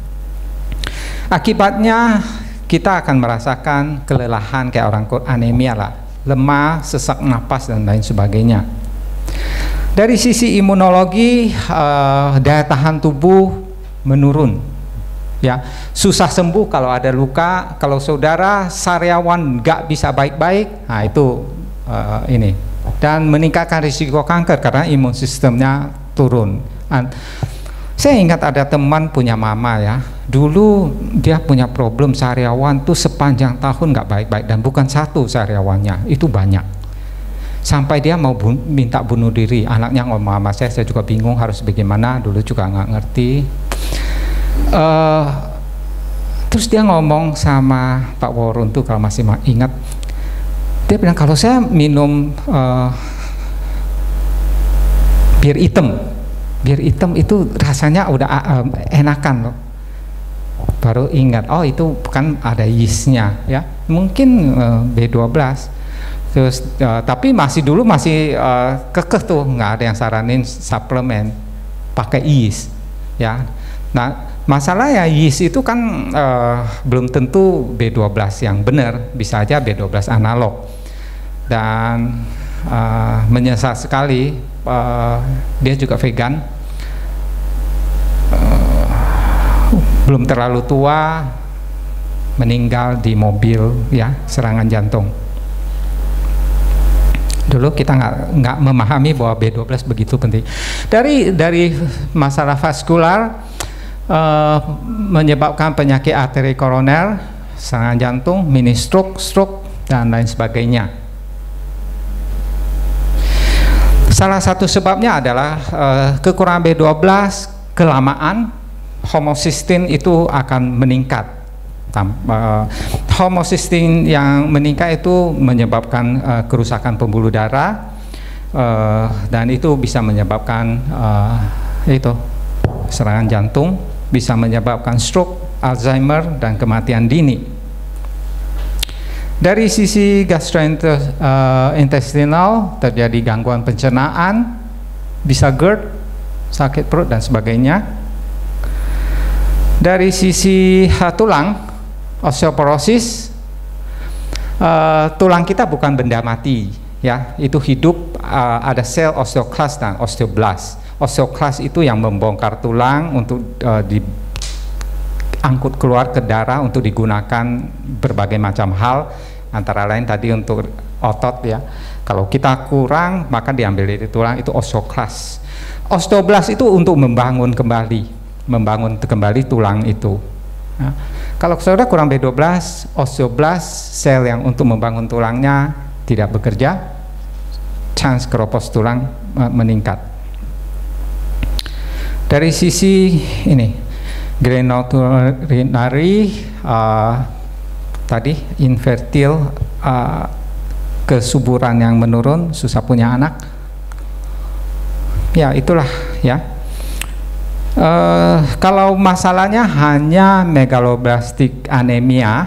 Akibatnya kita akan merasakan kelelahan kayak orang anemia lah, lemah, sesak napas dan lain sebagainya. Dari sisi imunologi, uh, daya tahan tubuh menurun, ya, susah sembuh kalau ada luka. Kalau saudara sariawan nggak bisa baik-baik, nah itu uh, ini, dan meningkatkan risiko kanker karena imun sistemnya turun. And, saya ingat ada teman punya mama ya, dulu dia punya problem sariawan tuh sepanjang tahun nggak baik-baik, dan bukan satu sariawannya, itu banyak. Sampai dia mau bun minta bunuh diri. Anaknya ngomong sama saya, saya juga bingung harus bagaimana, dulu juga nggak ngerti. Uh, terus dia ngomong sama Pak Warun tuh, kalau masih ingat, dia bilang kalau saya minum uh, bir hitam, bir hitam itu rasanya udah uh, enakan loh. Baru ingat, oh itu kan ada yeastnya ya, mungkin uh, B dua belas. Terus uh, tapi masih dulu masih uh, kekeh tuh, nggak ada yang saranin suplemen pakai yeast ya. Nah masalah ya, yeast itu kan uh, belum tentu B dua belas yang benar, bisa aja B dua belas analog. Dan uh, menyesal sekali, uh, dia juga vegan, uh, belum terlalu tua, meninggal di mobil ya, serangan jantung. Dulu kita nggak nggak memahami bahwa B dua belas begitu penting. Dari dari masalah vaskular, uh, menyebabkan penyakit arteri koroner, serangan jantung, mini stroke, stroke dan lain sebagainya. Salah satu sebabnya adalah uh, kekurangan B dua belas, kelamaan, homocysteine itu akan meningkat. Uh, homocysteine yang meningkat itu menyebabkan uh, kerusakan pembuluh darah, uh, dan itu bisa menyebabkan uh, itu serangan jantung, bisa menyebabkan stroke, Alzheimer dan kematian dini. Dari sisi gastrointestinal terjadi gangguan pencernaan, bisa GERD, sakit perut dan sebagainya. Dari sisi uh, tulang, osteoporosis, uh, tulang kita bukan benda mati ya, itu hidup, uh, ada sel osteoclast dan osteoblast. Osteoclast itu yang membongkar tulang untuk uh, diangkut keluar ke darah untuk digunakan berbagai macam hal, antara lain tadi untuk otot ya. Kalau kita kurang maka diambil dari tulang, itu osteoclast. Osteoblast itu untuk membangun kembali, membangun kembali tulang itu. Nah, kalau saudara kurang B dua belas, osteoblast, sel yang untuk membangun tulangnya tidak bekerja, chance keropos tulang uh, meningkat. Dari sisi ini, genitourinary, uh, tadi infertil, uh, kesuburan yang menurun, susah punya anak. Ya itulah ya. Uh, kalau masalahnya hanya megaloblastik anemia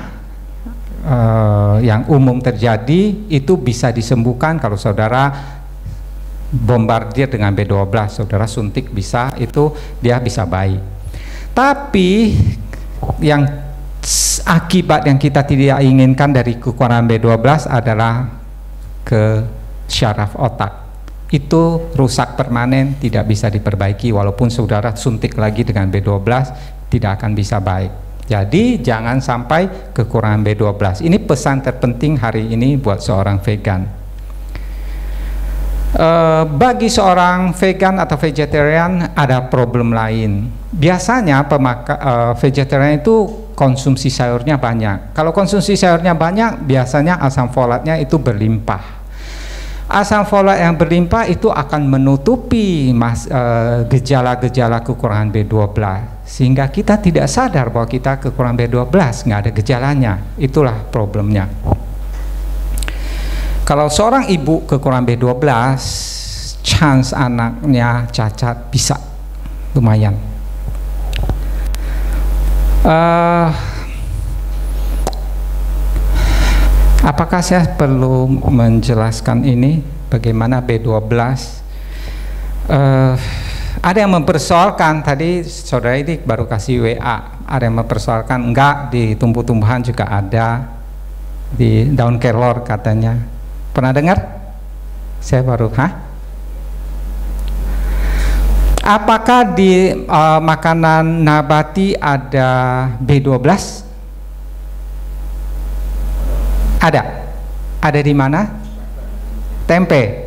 uh, yang umum terjadi, itu bisa disembuhkan kalau saudara bombardir dengan B dua belas, saudara suntik bisa, itu dia bisa baik. Tapi yang akibat yang kita tidak inginkan dari kekurangan B dua belas adalah ke syaraf otak. Itu rusak permanen, tidak bisa diperbaiki walaupun saudara suntik lagi dengan B dua belas, tidak akan bisa baik. Jadi jangan sampai kekurangan B dua belas. Ini pesan terpenting hari ini buat seorang vegan. Uh, bagi seorang vegan atau vegetarian ada problem lain. Biasanya pemaka, uh, vegetarian itu konsumsi sayurnya banyak. Kalau konsumsi sayurnya banyak, biasanya asam folatnya itu berlimpah. Asam folat yang berlimpah itu akan menutupi gejala-gejala uh, kekurangan B dua belas, sehingga kita tidak sadar bahwa kita kekurangan B dua belas, nggak ada gejalanya. Itulah problemnya. Kalau seorang ibu kekurangan B dua belas, chance anaknya cacat bisa lumayan. Uh, apakah saya perlu menjelaskan ini bagaimana B dua belas? Uh, ada yang mempersoalkan, tadi saudara ini baru kasih W A, ada yang mempersoalkan enggak, di tumbuh-tumbuhan juga ada, di daun kelor katanya. Pernah dengar? Saya baru, hah? Apakah di uh, makanan nabati ada B dua belas? Ada. Ada di mana? Tempe.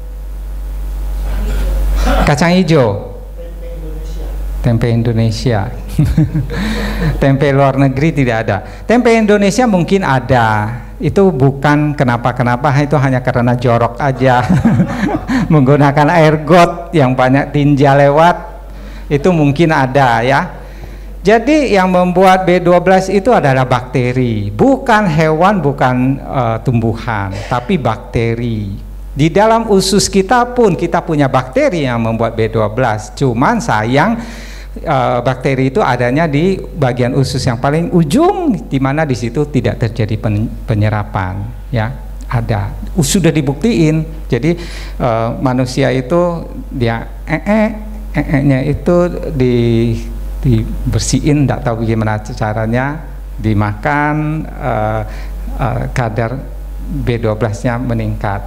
Kacang hijau. Tempe Indonesia. Tempe luar negeri tidak ada. Tempe Indonesia mungkin ada. Itu bukan kenapa-kenapa, itu hanya karena jorok aja. Menggunakan air got yang banyak tinja lewat, itu mungkin ada ya. Jadi yang membuat B dua belas itu adalah bakteri, bukan hewan, bukan uh, tumbuhan, tapi bakteri. Di dalam usus kita pun kita punya bakteri yang membuat B dua belas. Cuman sayang uh, bakteri itu adanya di bagian usus yang paling ujung, di mana di situ tidak terjadi pen penyerapan, ya. Ada, sudah dibuktiin. Jadi uh, manusia itu dia ee ee-nya itu di dibersihin, tidak tahu bagaimana caranya, dimakan, uh, uh, kadar B dua belas-nya meningkat.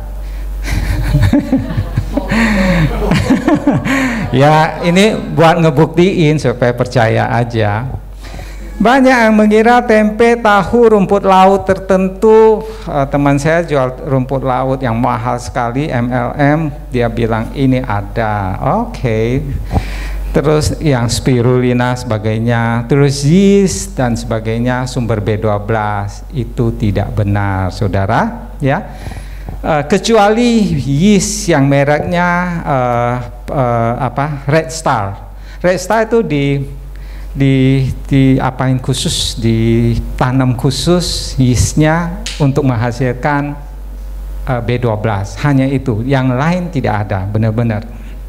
Ya, ini buat ngebuktiin supaya percaya aja. Banyak yang mengira tempe, tahu, rumput laut tertentu. uh, Teman saya jual rumput laut yang mahal sekali, M L M, dia bilang ini ada. Oke okay. Terus yang spirulina sebagainya, terus yeast dan sebagainya sumber B dua belas, itu tidak benar, saudara, ya. Uh, kecuali yeast yang mereknya uh, uh, apa, Red Star. Red Star itu di di di apain khusus, ditanam khusus yeastnya untuk menghasilkan uh, B dua belas. Hanya itu, yang lain tidak ada, benar-benar.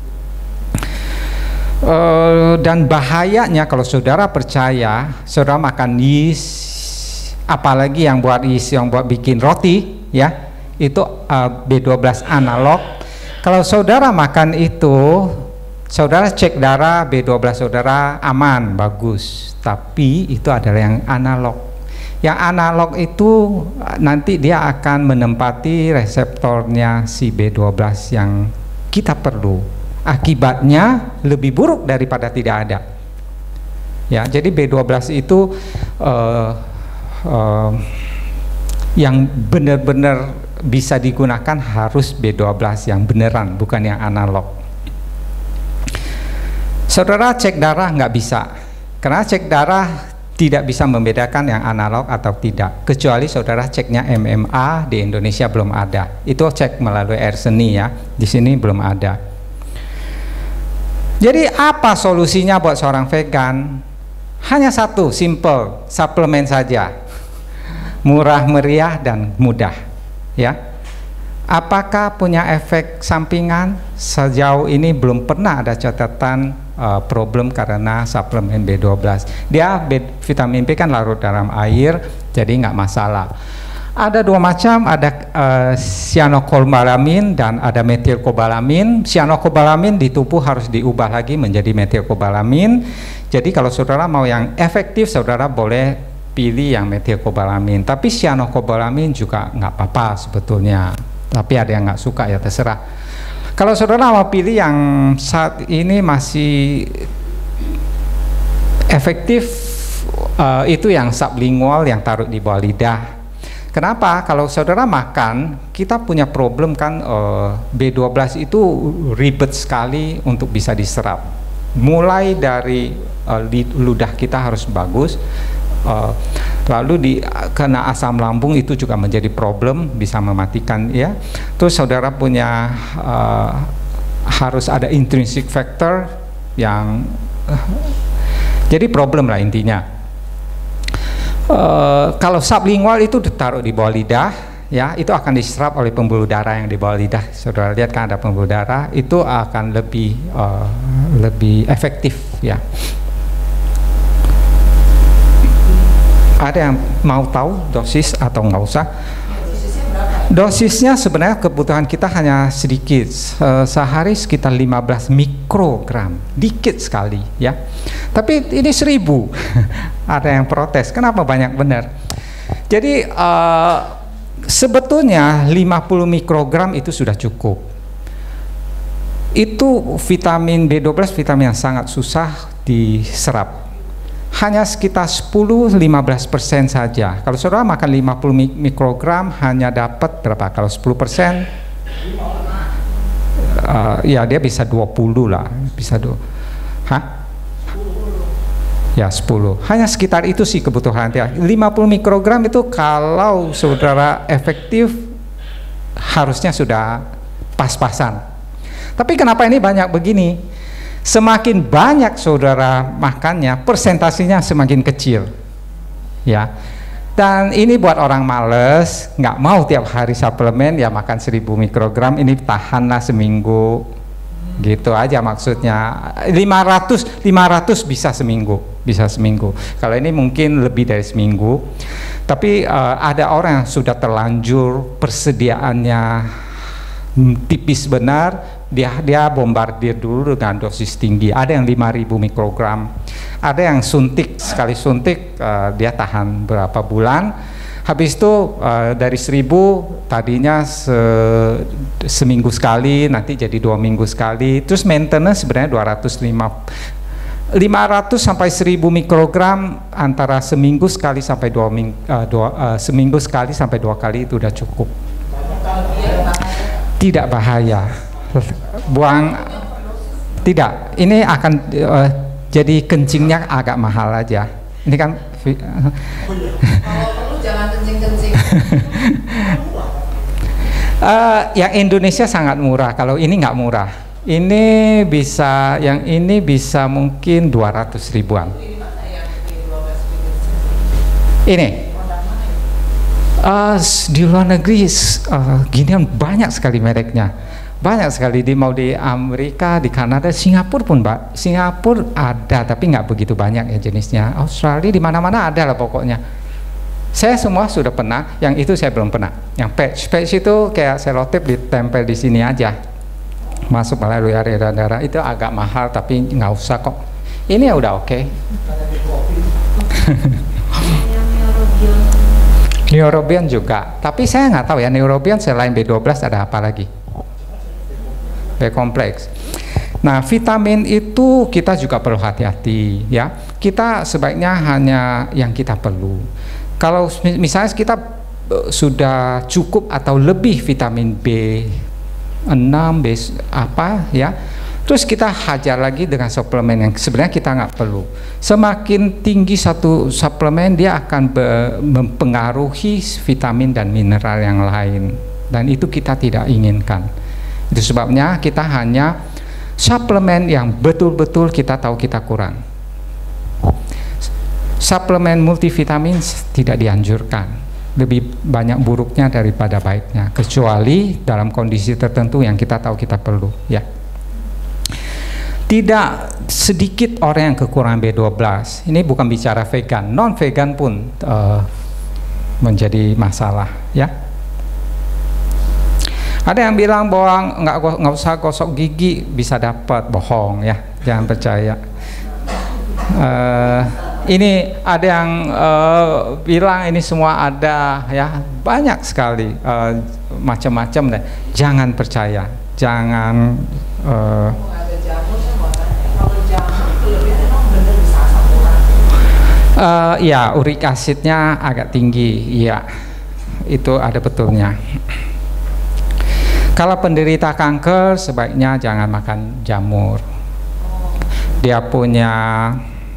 Uh, dan bahayanya kalau saudara percaya, saudara makan yeast, apalagi yang buat yeast yang buat bikin roti, ya, itu uh, B dua belas analog. Kalau saudara makan itu, saudara cek darah, B dua belas saudara aman, bagus, tapi itu adalah yang analog. Yang analog itu nanti dia akan menempati reseptornya si B dua belas yang kita perlu. Akibatnya lebih buruk daripada tidak ada. Ya, jadi B dua belas itu uh, uh, yang benar-benar bisa digunakan harus B dua belas yang beneran, bukan yang analog. Saudara cek darah nggak bisa, karena cek darah tidak bisa membedakan yang analog atau tidak, kecuali saudara ceknya M M A. Di Indonesia belum ada, itu cek melalui air seni ya, di sini belum ada. Jadi apa solusinya buat seorang vegan? Hanya satu, simple, suplemen saja, murah meriah dan mudah, ya. Apakah punya efek sampingan? Sejauh ini belum pernah ada catatan uh, problem karena suplemen B dua belas. Dia B, vitamin B kan larut dalam air, jadi nggak masalah. Ada dua macam, ada uh, cyanocobalamin dan ada metilcobalamin. Cyanocobalamin di tubuh harus diubah lagi menjadi metilcobalamin. Jadi kalau saudara mau yang efektif, saudara boleh pilih yang metilcobalamin. Tapi cyanocobalamin juga nggak apa-apa sebetulnya. Tapi ada yang nggak suka, ya terserah. Kalau saudara mau pilih yang saat ini masih efektif, uh, itu yang sublingual, yang taruh di bawah lidah. Kenapa? Kalau saudara makan, kita punya problem kan, uh, B dua belas itu ribet sekali untuk bisa diserap. Mulai dari uh, ludah kita harus bagus, uh, lalu di kena asam lambung itu juga menjadi problem, bisa mematikan ya. Terus saudara punya uh, harus ada intrinsic factor yang uh, jadi problem lah intinya. Uh, kalau sublingual itu ditaruh di bawah lidah, ya, itu akan diserap oleh pembuluh darah yang di bawah lidah. Saudara lihat kan ada pembuluh darah, itu akan lebih uh, lebih efektif, ya. Ada yang mau tahu dosis atau nggak usah? Dosisnya sebenarnya kebutuhan kita hanya sedikit, sehari sekitar lima belas mikrogram, dikit sekali ya. Tapi ini seribu. Ada yang protes, kenapa banyak benar? Jadi uh, sebetulnya lima puluh mikrogram itu sudah cukup. Itu vitamin B dua belas, vitamin yang sangat susah diserap. Hanya sekitar sepuluh sampai lima belas persen saja. Kalau saudara makan lima puluh mikrogram hanya dapat berapa? Kalau sepuluh persen, uh, ya dia bisa dua puluh lah, bisa dua. Hah? Ya sepuluh. Hanya sekitar itu sih kebutuhan dia. lima puluh mikrogram itu kalau saudara efektif harusnya sudah pas-pasan. Tapi kenapa ini banyak begini? Semakin banyak saudara makannya, persentasenya semakin kecil, ya. Dan ini buat orang males, nggak mau tiap hari suplemen, ya makan seribu mikrogram, ini tahanlah seminggu, gitu aja maksudnya. lima ratus, lima ratus bisa seminggu, bisa seminggu. Kalau ini mungkin lebih dari seminggu. Tapi uh, ada orang yang sudah terlanjur persediaannya tipis benar, dia dia bombardir dulu dengan dosis tinggi. Ada yang lima ribu mikrogram, ada yang suntik, sekali suntik uh, dia tahan berapa bulan, habis itu uh, dari seribu tadinya se, seminggu sekali, nanti jadi dua minggu sekali, terus maintenance sebenarnya dua ratus lima puluh lima ratus sampai seribu mikrogram antara seminggu sekali sampai dua minggu, uh, dua, uh, seminggu sekali sampai dua kali itu udah cukup. Tidak bahaya, buang tidak. Ini akan uh, jadi kencingnya agak mahal aja. Ini kan kalau perlu jangan kencing-kencing. uh, yang Indonesia sangat murah. Kalau ini nggak murah. Ini bisa, yang ini bisa mungkin dua ratus ribuan. Ini. Uh, di luar negeri uh, ginian banyak sekali mereknya, banyak sekali. Di mau di Amerika, di Kanada, Singapura pun, Mbak. Singapura ada tapi nggak begitu banyak ya jenisnya. Australia di mana-mana ada lah pokoknya. Saya semua sudah pernah, yang itu saya belum pernah. Yang patch, patch itu kayak selotip ditempel di sini aja, masuk melalui area darah. Itu agak mahal tapi nggak usah kok. Ini ya udah oke. Okay. Neurobion juga, tapi saya nggak tahu ya neurobion selain B dua belas ada apa lagi? B kompleks. Nah, vitamin itu kita juga perlu hati-hati ya. Kita sebaiknya hanya yang kita perlu. Kalau misalnya kita sudah cukup atau lebih vitamin B enam, B apa ya, terus kita hajar lagi dengan suplemen yang sebenarnya kita nggak perlu. Semakin tinggi satu suplemen, dia akan mempengaruhi vitamin dan mineral yang lain, dan itu kita tidak inginkan. Itu sebabnya kita hanya suplemen yang betul-betul kita tahu kita kurang. Suplemen multivitamin tidak dianjurkan, lebih banyak buruknya daripada baiknya, kecuali dalam kondisi tertentu yang kita tahu kita perlu ya. Tidak sedikit orang yang kekurangan B dua belas. Ini bukan bicara vegan, non vegan pun uh, menjadi masalah, ya. Ada yang bilang bahwa nggak nggak usah gosok gigi bisa dapat, bohong ya, jangan percaya. Uh, ini ada yang uh, bilang ini semua ada, ya, banyak sekali uh, macam-macam deh. Jangan percaya, jangan. Uh, uh, ya, uric acidnya agak tinggi, ya, itu ada betulnya. Kalau penderita kanker sebaiknya jangan makan jamur. Dia punya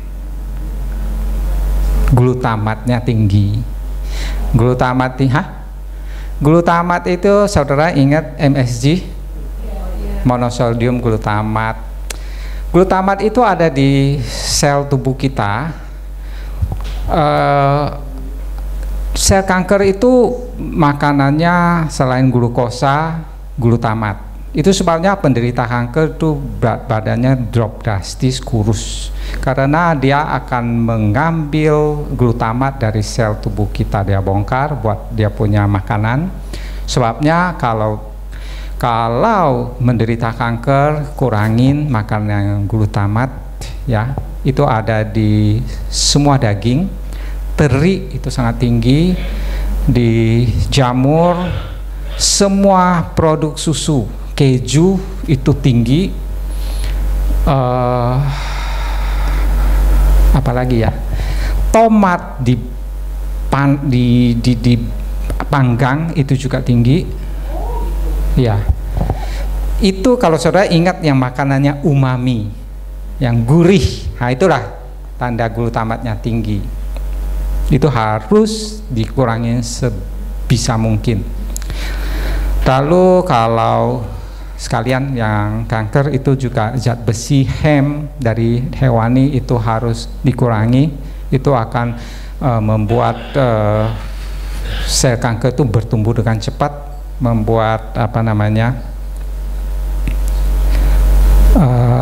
glutamatnya tinggi. Glutamat, ha? Glutamat itu saudara ingat M S G? Monosodium glutamat. Glutamat itu ada di sel tubuh kita. Uh, sel kanker itu makanannya selain glukosa, glutamat. Itu sebabnya penderita kanker itu berat badannya drop drastis, kurus, karena dia akan mengambil glutamat dari sel tubuh kita, dia bongkar buat dia punya makanan. Sebabnya kalau kalau menderita kanker, kurangin makan yang glutamat, ya. Itu ada di semua daging, teri itu sangat tinggi, di jamur, semua produk susu, keju itu tinggi, uh, apalagi ya, tomat di, pan, di, di, di panggang itu juga tinggi, ya. Itu kalau saudara ingat yang makanannya umami, yang gurih, nah itulah tanda glutamatnya tinggi. Itu harus dikurangi sebisa mungkin. Lalu kalau sekalian yang kanker itu juga zat besi, hem dari hewani itu harus dikurangi. Itu akan uh, membuat uh, sel kanker itu bertumbuh dengan cepat, membuat apa namanya uh,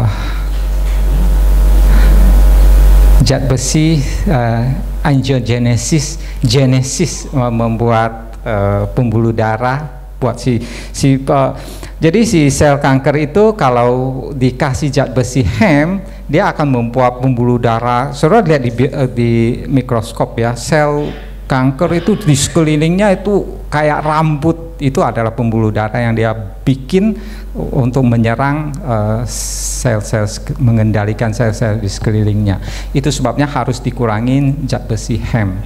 zat besi, uh, angiogenesis, genesis, uh, membuat uh, pembuluh darah buat si si uh, jadi si sel kanker itu kalau dikasih zat besi hem, dia akan membuat pembuluh darah. Saudara lihat di, uh, di mikroskop ya, sel kanker itu di sekelilingnya itu kayak rambut, itu adalah pembuluh darah yang dia bikin untuk menyerang sel-sel, uh, mengendalikan sel-sel di sekelilingnya. Itu sebabnya harus dikurangin zat besi hem.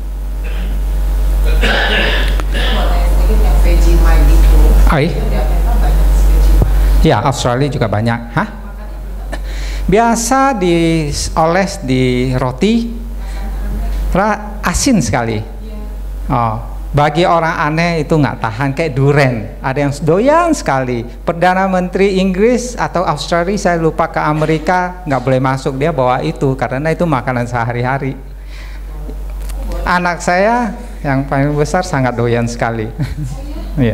Hai. Ya, Australia juga banyak. Hah? Biasa dioles di roti, ra, asin sekali. Oh, bagi orang aneh itu nggak tahan, kayak duren. Ada yang doyan sekali. Perdana Menteri Inggris atau Australia, saya lupa, ke Amerika nggak boleh masuk, dia bawa itu karena itu makanan sehari-hari. Anak saya yang paling besar sangat doyan sekali. Iya.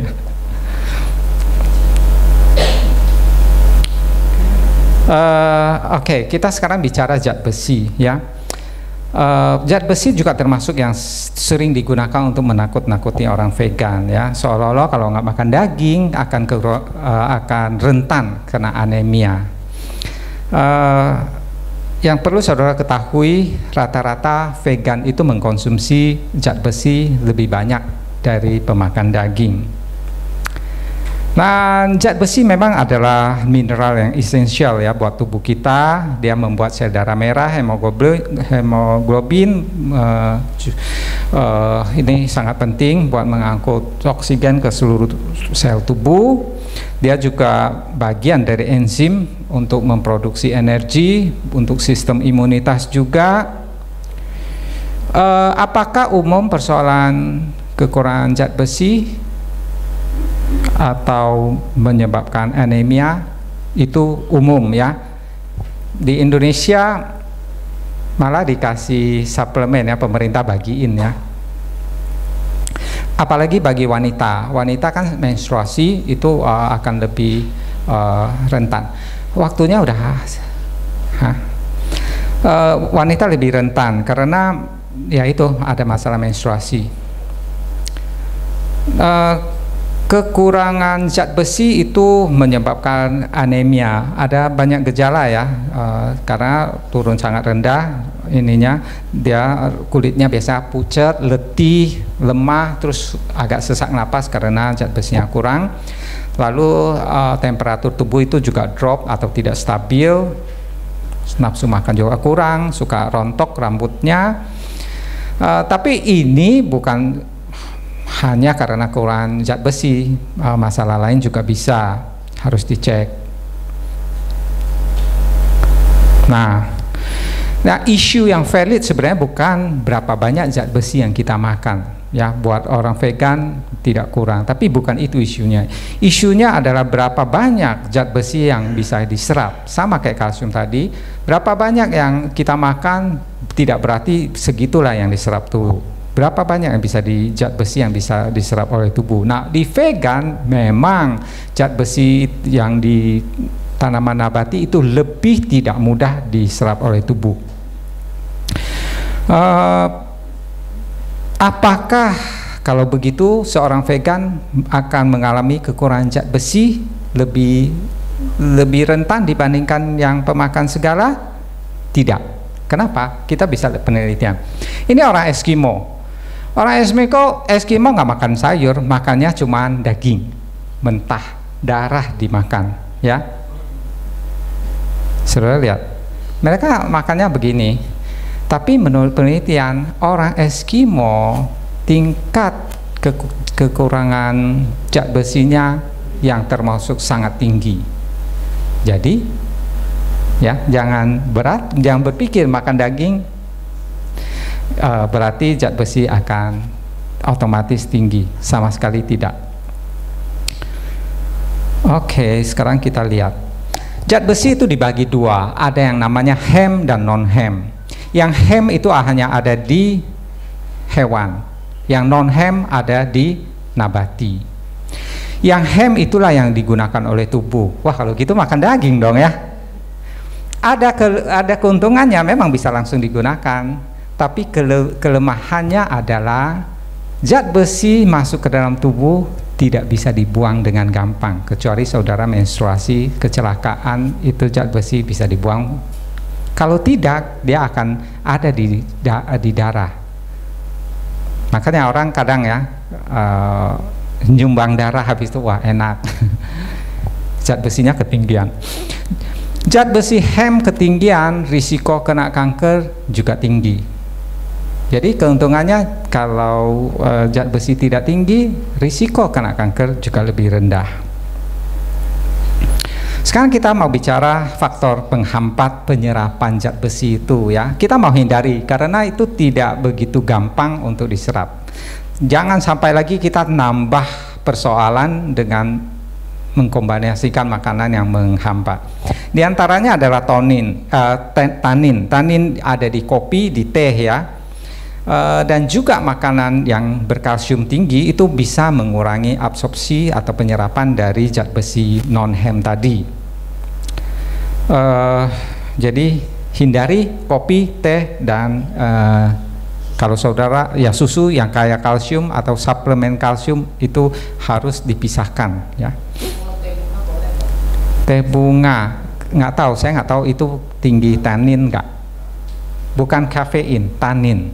Uh, Oke, okay, kita sekarang bicara zat besi, ya. Uh, zat besi juga termasuk yang sering digunakan untuk menakut-nakuti orang vegan, ya. Seolah-olah kalau nggak makan daging akan ke, uh, akan rentan kena anemia. Uh, yang perlu saudara ketahui, rata-rata vegan itu mengkonsumsi zat besi lebih banyak dari pemakan daging. Nah, zat besi memang adalah mineral yang esensial ya buat tubuh kita. Dia membuat sel darah merah, hemoglobin, hemoglobin uh, uh, ini sangat penting buat mengangkut oksigen ke seluruh sel tubuh. Dia juga bagian dari enzim untuk memproduksi energi, untuk sistem imunitas juga. Uh, apakah umum persoalan kekurangan zat besi atau menyebabkan anemia? Itu umum ya. Di Indonesia malah dikasih suplemen ya, pemerintah bagiin ya. Apalagi bagi wanita, wanita kan menstruasi itu uh, akan lebih uh, rentan. Waktunya udah, Hah? Uh, wanita lebih rentan karena ya itu ada masalah menstruasi. Uh, kekurangan zat besi itu menyebabkan anemia. Ada banyak gejala ya, uh, karena turun sangat rendah ininya, dia kulitnya biasa pucat, letih, lemah, terus agak sesak napas karena zat besinya kurang. Lalu uh, temperatur tubuh itu juga drop atau tidak stabil, nafsu makan juga kurang, suka rontok rambutnya. Uh, tapi ini bukan hanya karena kekurangan zat besi, masalah lain juga bisa, harus dicek. Nah, nah isu yang valid sebenarnya bukan berapa banyak zat besi yang kita makan, ya, buat orang vegan tidak kurang, tapi bukan itu isunya. Isunya adalah berapa banyak zat besi yang bisa diserap, sama kayak kalsium tadi, berapa banyak yang kita makan tidak berarti segitulah yang diserap tubuh. Berapa banyak yang bisa di zat besi yang bisa diserap oleh tubuh. Nah, di vegan memang zat besi yang di tanaman nabati itu lebih tidak mudah diserap oleh tubuh. Uh, apakah kalau begitu seorang vegan akan mengalami kekurangan zat besi lebih lebih rentan dibandingkan yang pemakan segala? Tidak. Kenapa? Kita bisa lihat penelitian. Ini orang Eskimo. Orang Eskimo, Eskimo nggak makan sayur, makannya cuma daging mentah, darah dimakan, ya. Saudara lihat, mereka makannya begini. Tapi menurut penelitian, orang Eskimo tingkat ke kekurangan zat besinya yang termasuk sangat tinggi. Jadi, ya, jangan berat, jangan berpikir makan daging Uh, berarti zat besi akan otomatis tinggi, sama sekali tidak. Oke, sekarang kita lihat zat besi itu dibagi dua, ada yang namanya hem dan non hem. Yang hem itu hanya ada di hewan, yang non hem ada di nabati. Yang hem itulah yang digunakan oleh tubuh. Wah, kalau gitu makan daging dong ya. Ada ke, ada keuntungannya, memang bisa langsung digunakan. Tapi kele, kelemahannya adalah zat besi masuk ke dalam tubuh tidak bisa dibuang dengan gampang, kecuali saudara menstruasi, kecelakaan, itu zat besi bisa dibuang. Kalau tidak, dia akan ada di, da, di darah. Makanya orang kadang ya uh, nyumbang darah habis itu, wah enak. Zat besinya ketinggian. Zat besi hem ketinggian, risiko kena kanker juga tinggi. Jadi keuntungannya kalau uh, zat besi tidak tinggi, risiko kena kanker juga lebih rendah. Sekarang kita mau bicara faktor penghambat penyerapan zat besi itu, ya. Kita mau hindari karena itu tidak begitu gampang untuk diserap. Jangan sampai lagi kita nambah persoalan dengan mengkombinasikan makanan yang menghambat. Di antaranya adalah tonin, uh, tanin. Tanin ada di kopi, di teh, ya. Uh, dan juga makanan yang berkalsium tinggi itu bisa mengurangi absorpsi atau penyerapan dari zat besi non hem tadi. Uh, jadi hindari kopi, teh, dan uh, kalau saudara ya susu yang kaya kalsium atau suplemen kalsium itu harus dipisahkan, ya. Teh bunga, nggak tahu, saya nggak tahu itu tinggi tanin nggak? Bukan kafein, tanin.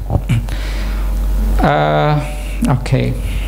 Uh, Oke, okay.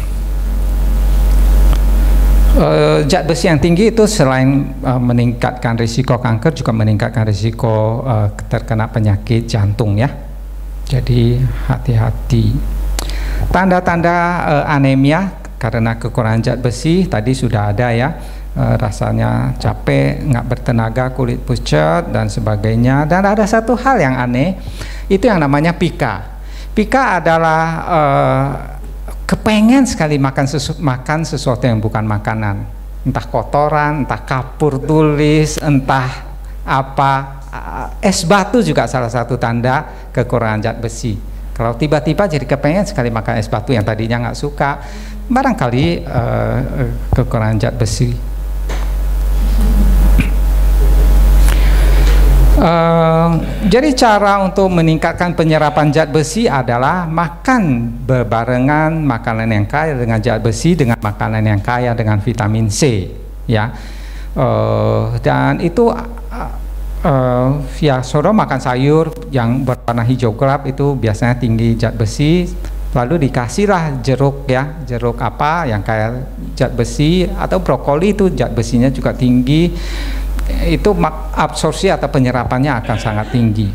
uh, zat besi yang tinggi itu selain uh, meningkatkan risiko kanker juga meningkatkan risiko uh, terkena penyakit jantung, ya. Jadi hati-hati. Tanda-tanda uh, anemia karena kekurangan zat besi tadi sudah ada, ya. Uh, rasanya capek, nggak bertenaga, kulit pucat dan sebagainya. Dan ada satu hal yang aneh, itu yang namanya pika. Pika adalah uh, kepengen sekali makan, sesu makan sesuatu yang bukan makanan, entah kotoran, entah kapur tulis, entah apa. Uh, es batu juga salah satu tanda kekurangan zat besi. Kalau tiba-tiba jadi kepengen sekali makan es batu yang tadinya nggak suka, barangkali uh, kekurangan zat besi. Uh, Uh, jadi cara untuk meningkatkan penyerapan zat besi adalah makan berbarengan makanan yang kaya dengan zat besi dengan makanan yang kaya dengan vitamin C, ya. Uh, dan itu uh, uh, ya saudara makan sayur yang berwarna hijau gelap itu biasanya tinggi zat besi, lalu dikasihlah jeruk, ya, jeruk apa yang kaya zat besi, atau brokoli itu zat besinya juga tinggi. Itu absorpsi atau penyerapannya akan sangat tinggi.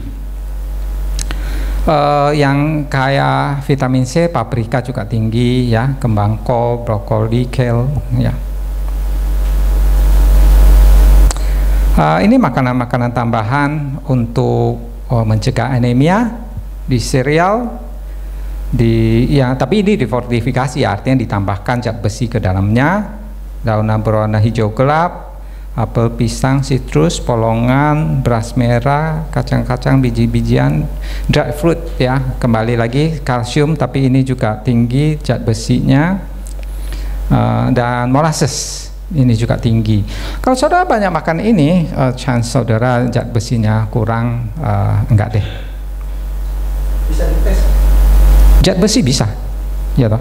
Uh, yang kaya vitamin C, paprika juga tinggi, ya, kembang kol, brokoli, kale, ya. Uh, ini makanan-makanan tambahan untuk uh, mencegah anemia di sereal, di, ya, tapi ini difortifikasi, artinya ditambahkan zat besi ke dalamnya, daun berwarna hijau gelap, apel, pisang, sitrus, polongan, beras merah, kacang-kacang, biji-bijian, dry fruit, ya, kembali lagi kalsium, tapi ini juga tinggi zat besinya, uh, dan molasses ini juga tinggi. Kalau saudara banyak makan ini, uh, chance saudara zat besinya kurang, uh, enggak deh. Bisa dites? Zat besi bisa, ya toh.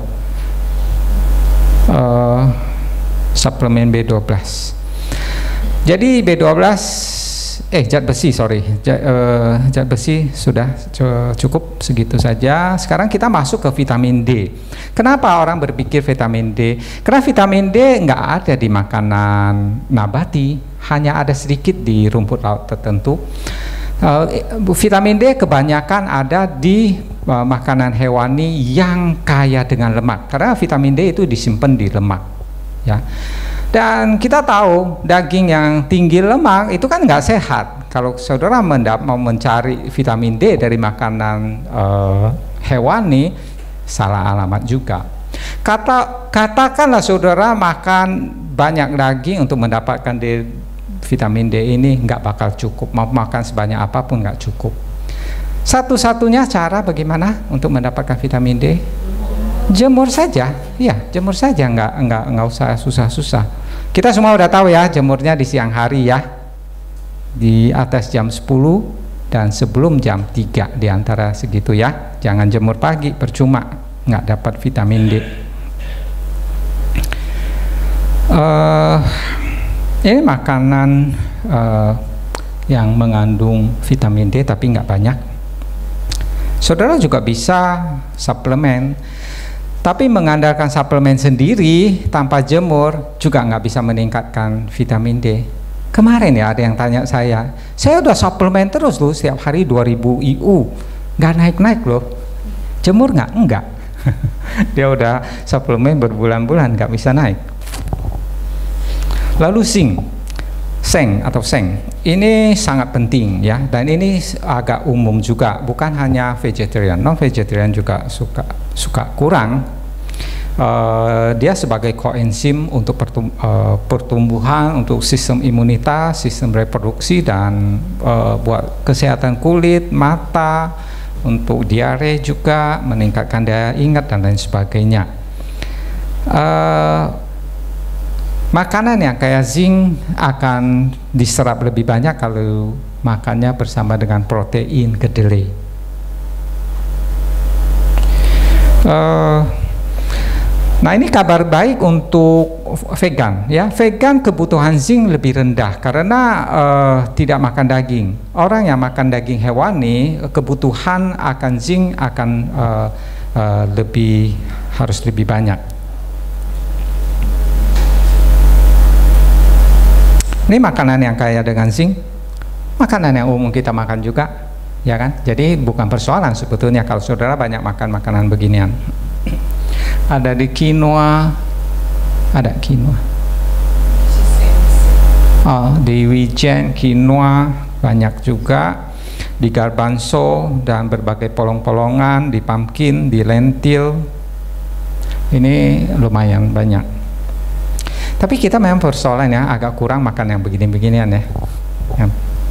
Uh, suplemen B dua belas. Jadi B dua belas, eh zat besi, sorry, zat, uh, zat besi sudah cukup segitu saja. Sekarang kita masuk ke vitamin D. Kenapa orang berpikir vitamin D? Karena vitamin D nggak ada di makanan nabati, hanya ada sedikit di rumput laut tertentu. Uh, vitamin D kebanyakan ada di uh, makanan hewani yang kaya dengan lemak, karena vitamin D itu disimpan di lemak, ya. Dan kita tahu daging yang tinggi lemak itu kan nggak sehat. Kalau saudara mau mencari vitamin D dari makanan uh, hewani, salah alamat juga. Kata, katakanlah saudara makan banyak daging untuk mendapatkan D, vitamin D ini nggak bakal cukup. Mau makan sebanyak apapun nggak cukup. Satu-satunya cara bagaimana untuk mendapatkan vitamin D? Jemur saja, ya, jemur saja, nggak nggak nggak usah susah-susah. Kita semua udah tahu ya, jemurnya di siang hari, ya, di atas jam sepuluh dan sebelum jam tiga, di antara segitu, ya. Jangan jemur pagi, percuma, nggak dapat vitamin D. Uh, ini makanan uh, yang mengandung vitamin D tapi nggak banyak. Saudara juga bisa suplemen, tapi mengandalkan suplemen sendiri tanpa jemur juga nggak bisa meningkatkan vitamin D. Kemarin ya ada yang tanya saya, saya udah suplemen terus loh setiap hari dua ribu I U, nggak naik-naik loh. Jemur nggak? Enggak. Dia udah suplemen berbulan-bulan nggak bisa naik. Lalu zinc, seng atau seng, ini sangat penting, ya, dan ini agak umum juga, bukan hanya vegetarian, non vegetarian juga suka suka kurang. Uh, dia sebagai koenzim untuk pertum, uh, pertumbuhan, untuk sistem imunitas, sistem reproduksi, dan uh, buat kesehatan kulit, mata, untuk diare juga, meningkatkan daya ingat dan lain sebagainya. Uh, Makanan yang kayak zinc akan diserap lebih banyak kalau makannya bersama dengan protein kedelai. Uh, nah ini kabar baik untuk vegan, ya. Vegan kebutuhan zinc lebih rendah karena uh, tidak makan daging. Orang yang makan daging hewani, kebutuhan akan zinc akan uh, uh, lebih harus lebih banyak. Ini makanan yang kaya dengan zinc, makanan yang umum kita makan juga, ya kan? Jadi bukan persoalan sebetulnya kalau saudara banyak makan makanan beginian. Ada di quinoa, ada quinoa. Oh, di wijen, quinoa banyak juga, di garbanzo dan berbagai polong-polongan, di pumpkin, di lentil. Ini lumayan banyak. Tapi kita memang persoalan ya, agak kurang makan yang begini-beginian ya. ya.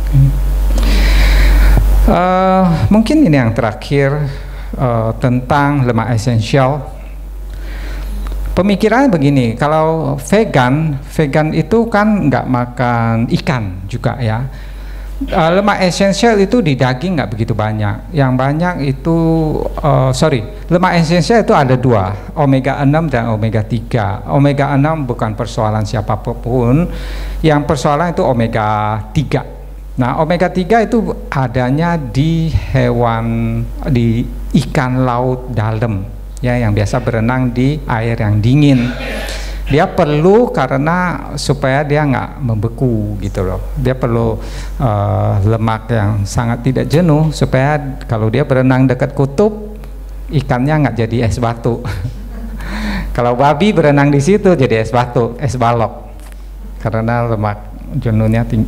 Uh, mungkin ini yang terakhir uh, tentang lemak esensial. Pemikirannya begini, kalau vegan, vegan itu kan nggak makan ikan juga ya. Uh, lemak esensial itu di daging nggak begitu banyak. Yang banyak itu, uh, sorry, lemak esensial itu ada dua, omega enam dan omega tiga. Omega enam bukan persoalan siapapun, yang persoalan itu omega tiga. Nah, omega tiga itu adanya di hewan, di ikan laut dalam, ya, yang biasa berenang di air yang dingin. Dia perlu karena supaya dia nggak membeku gitu loh. Dia perlu uh, lemak yang sangat tidak jenuh supaya kalau dia berenang dekat kutub, ikannya nggak jadi es batu. Kalau babi berenang di situ jadi es batu, es balok, karena lemak jenuhnya tinggi.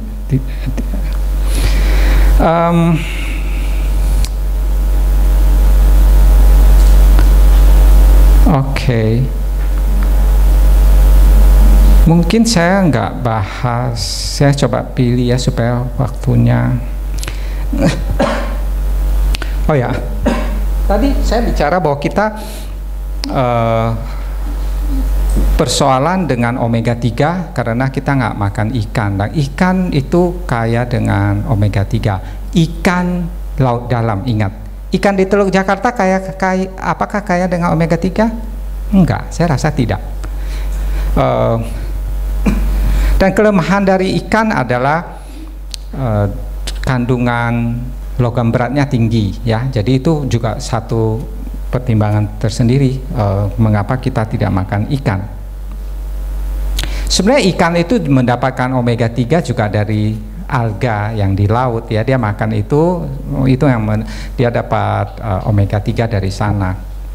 Um, Oke. Okay. Mungkin saya nggak bahas, saya coba pilih ya supaya waktunya. Oh ya, tadi saya bicara bahwa kita uh, persoalan dengan omega tiga karena kita nggak makan ikan. Nah, ikan itu kaya dengan omega tiga. Ikan laut dalam, ingat. Ikan di Teluk Jakarta kaya, kaya apakah kaya dengan omega tiga? Enggak, saya rasa tidak. Uh, Dan kelemahan dari ikan adalah uh, kandungan logam beratnya tinggi, ya. Jadi itu juga satu pertimbangan tersendiri uh, mengapa kita tidak makan ikan. Sebenarnya ikan itu mendapatkan omega tiga juga dari alga yang di laut, ya. Dia makan itu, itu yang men, dia dapat uh, omega tiga dari sana.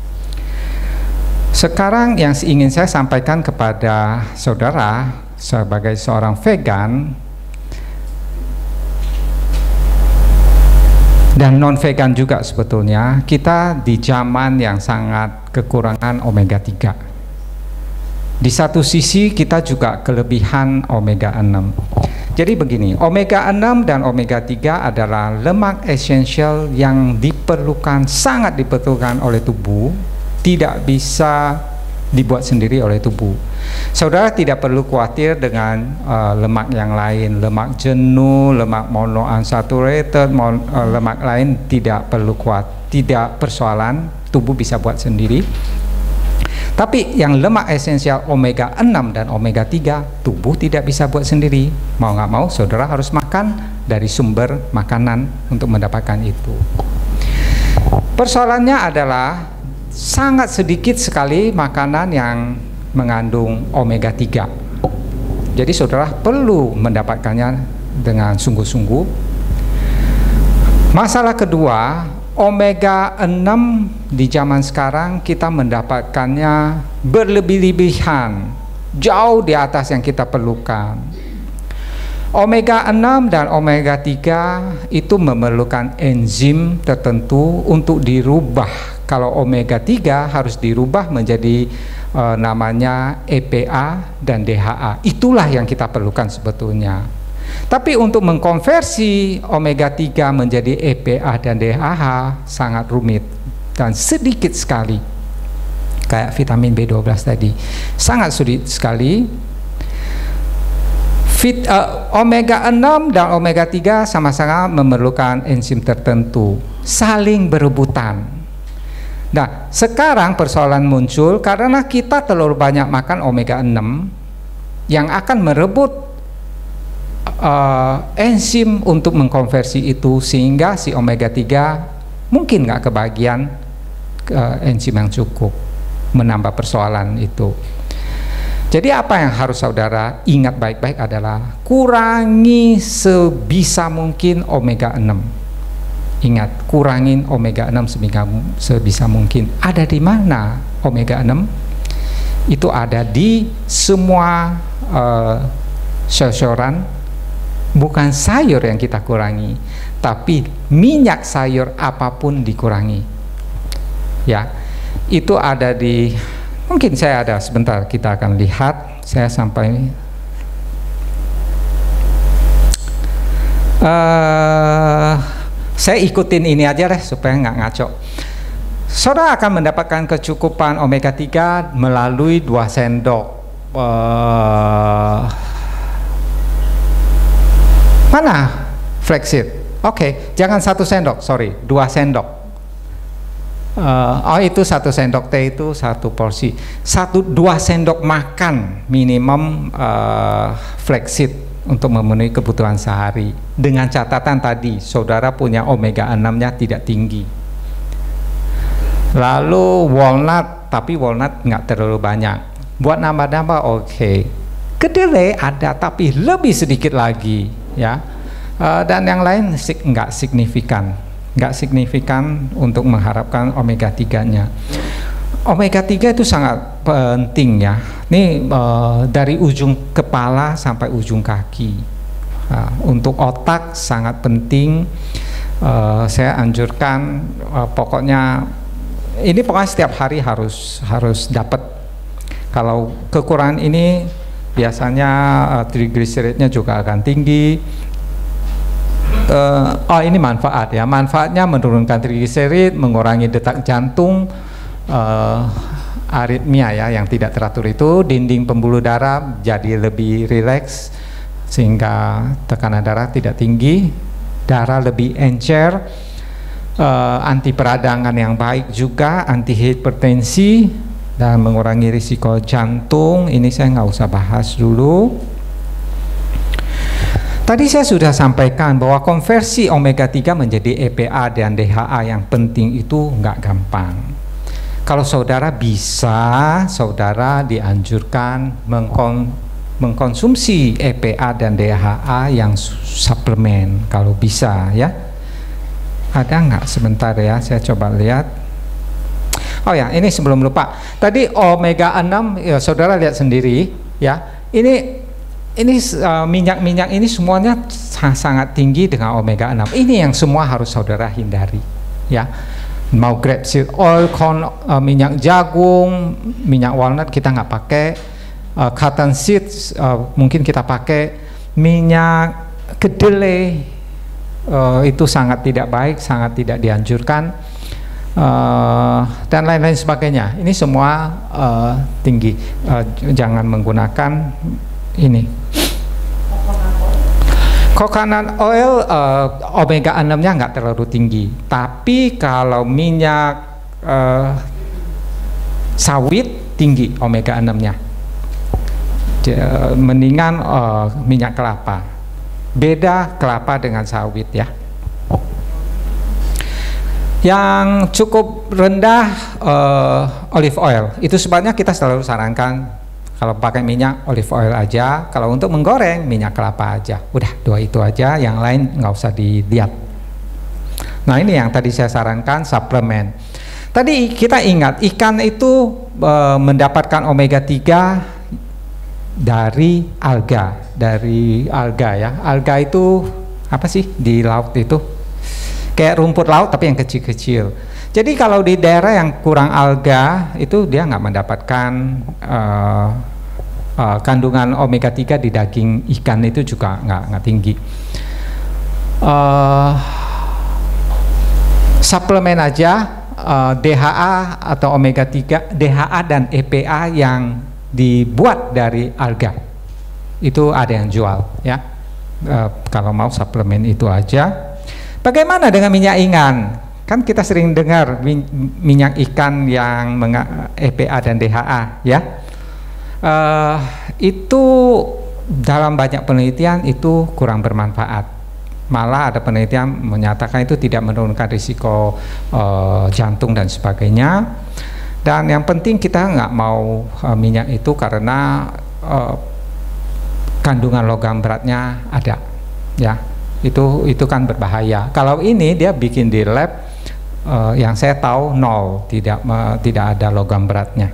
Sekarang yang ingin saya sampaikan kepada saudara sebagai seorang vegan dan non vegan juga, sebetulnya kita di zaman yang sangat kekurangan omega tiga. Di satu sisi kita juga kelebihan omega enam. Jadi begini, omega enam dan omega tiga adalah lemak esensial yang diperlukan, sangat diperlukan oleh tubuh, tidak bisa dibuat sendiri oleh tubuh. Saudara tidak perlu khawatir dengan uh, lemak yang lain, lemak jenuh, lemak monounsaturated, mon, uh, lemak lain tidak perlu kuat, tidak persoalan, tubuh bisa buat sendiri. Tapi yang lemak esensial omega enam dan omega tiga, tubuh tidak bisa buat sendiri. Mau nggak mau, saudara harus makan dari sumber makanan untuk mendapatkan itu. Persoalannya adalah sangat sedikit sekali makanan yang mengandung omega tiga. Jadi saudara perlu mendapatkannya dengan sungguh-sungguh. Masalah kedua, omega enam di zaman sekarang kita mendapatkannya berlebih-lebihan, jauh di atas yang kita perlukan. Omega enam dan omega tiga itu memerlukan enzim tertentu untuk dirubah. Kalau omega tiga harus dirubah menjadi uh, namanya E P A dan D H A. Itulah yang kita perlukan sebetulnya. Tapi untuk mengkonversi omega tiga menjadi E P A dan D H A sangat rumit dan sedikit sekali. Kayak vitamin B dua belas tadi. Sangat sulit sekali. Fit, uh, omega enam dan omega tiga sama-sama memerlukan enzim tertentu, saling berebutan. Nah, sekarang persoalan muncul karena kita terlalu banyak makan omega enam yang akan merebut uh, enzim untuk mengkonversi itu, sehingga si omega tiga mungkin nggak kebagian uh, enzim yang cukup, menambah persoalan itu. Jadi apa yang harus saudara ingat baik-baik adalah kurangi sebisa mungkin omega enam. Ingat, kurangin omega enam sebisa mungkin. Ada di mana omega enam? Itu ada di semua uh, sayuran. Bukan sayur yang kita kurangi, tapi minyak sayur apapun dikurangi. Ya, itu ada di, mungkin saya ada sebentar, kita akan lihat. Saya sampai uh, saya ikutin ini aja deh supaya nggak ngaco. Saudara akan mendapatkan kecukupan omega tiga melalui dua sendok uh, mana flaxseed. Oke, okay, jangan satu sendok, sorry, dua sendok. Uh, oh itu satu sendok teh itu satu porsi, satu dua sendok makan minimum uh, flaxseed untuk memenuhi kebutuhan sehari. Dengan catatan tadi, saudara punya omega enam-nya tidak tinggi. Lalu walnut, tapi walnut nggak terlalu banyak. Buat nambah-nambah oke. Okay. Kedelai ada tapi lebih sedikit lagi, ya. Uh, dan yang lain nggak signifikan. nggak signifikan untuk mengharapkan omega tiga-nya. Omega tiga itu sangat penting ya. Ini uh, dari ujung kepala sampai ujung kaki. Nah, untuk otak sangat penting. Uh, saya anjurkan uh, pokoknya ini pokoknya setiap hari harus harus dapat. Kalau kekurangan ini biasanya uh, trigliseridnya juga akan tinggi. Uh, oh ini manfaat ya, manfaatnya menurunkan trigliserid, mengurangi detak jantung, uh, aritmia ya yang tidak teratur itu, dinding pembuluh darah jadi lebih rileks sehingga tekanan darah tidak tinggi, darah lebih encer, uh, anti peradangan yang baik juga, anti hipertensi dan mengurangi risiko jantung. Ini saya nggak usah bahas dulu. Tadi saya sudah sampaikan bahwa konversi omega tiga menjadi E P A dan D H A yang penting itu nggak gampang. Kalau saudara bisa, saudara dianjurkan mengkon, mengkonsumsi E P A dan D H A yang suplemen kalau bisa ya. Ada nggak sebentar ya, saya coba lihat. Oh ya, ini sebelum lupa. Tadi omega enam ya, saudara lihat sendiri ya. Ini Ini minyak-minyak uh, ini semuanya sangat tinggi dengan omega enam. Ini yang semua harus saudara hindari, ya. Mau grapeseed oil, corn, uh, minyak jagung, minyak walnut kita nggak pakai, uh, cotton seed uh, mungkin kita pakai, minyak kedelai uh, itu sangat tidak baik, sangat tidak dianjurkan, uh, dan lain-lain sebagainya. Ini semua uh, tinggi, uh, jangan menggunakan ini. Coconut oil uh, omega enam-nya nggak terlalu tinggi, tapi kalau minyak uh, sawit tinggi omega enam-nya. Mendingan uh, minyak kelapa. Beda kelapa dengan sawit ya. Yang cukup rendah uh, olive oil. Itu sebabnya kita selalu sarankan kalau pakai minyak olive oil aja, kalau untuk menggoreng minyak kelapa aja. Udah dua itu aja, yang lain nggak usah dilihat. Nah ini yang tadi saya sarankan suplemen. Tadi kita ingat ikan itu e, mendapatkan omega tiga dari alga, dari alga ya. Alga itu apa sih di laut itu? Kayak rumput laut tapi yang kecil-kecil. Jadi kalau di daerah yang kurang alga itu dia nggak mendapatkan uh, uh, kandungan omega tiga di daging ikan itu juga nggak nggak tinggi. Uh, suplemen aja uh, D H A atau omega tiga, D H A dan E P A yang dibuat dari alga itu ada yang jual ya. Uh, kalau mau suplemen itu aja. Bagaimana dengan minyak ikan? Kan kita sering dengar minyak ikan yang E P A dan D H A ya. Uh, itu dalam banyak penelitian itu kurang bermanfaat. Malah ada penelitian menyatakan itu tidak menurunkan risiko uh, jantung dan sebagainya. Dan yang penting kita nggak mau uh, minyak itu karena uh, kandungan logam beratnya ada ya. Itu itu kan berbahaya. Kalau ini dia bikin di lab. Uh, yang saya tahu nol, tidak uh, tidak ada logam beratnya.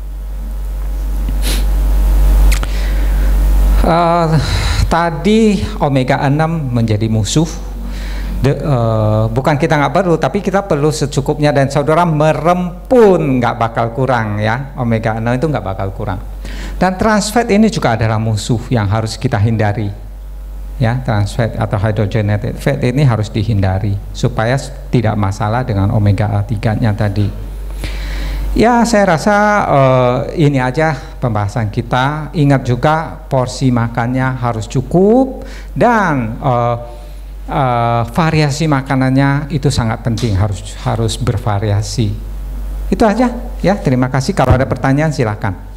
Uh, tadi omega enam menjadi musuh. De, uh, bukan kita nggak perlu, tapi kita perlu secukupnya dan saudara merem pun nggak bakal kurang ya. Omega enam itu nggak bakal kurang. Dan trans fat ini juga adalah musuh yang harus kita hindari. Ya, trans fat atau hydrogenated fat ini harus dihindari supaya tidak masalah dengan omega tiga-nya tadi. Ya, saya rasa uh, ini aja pembahasan kita. Ingat juga porsi makannya harus cukup dan uh, uh, variasi makanannya itu sangat penting, harus harus bervariasi. Itu aja ya, terima kasih. Kalau ada pertanyaan silakan.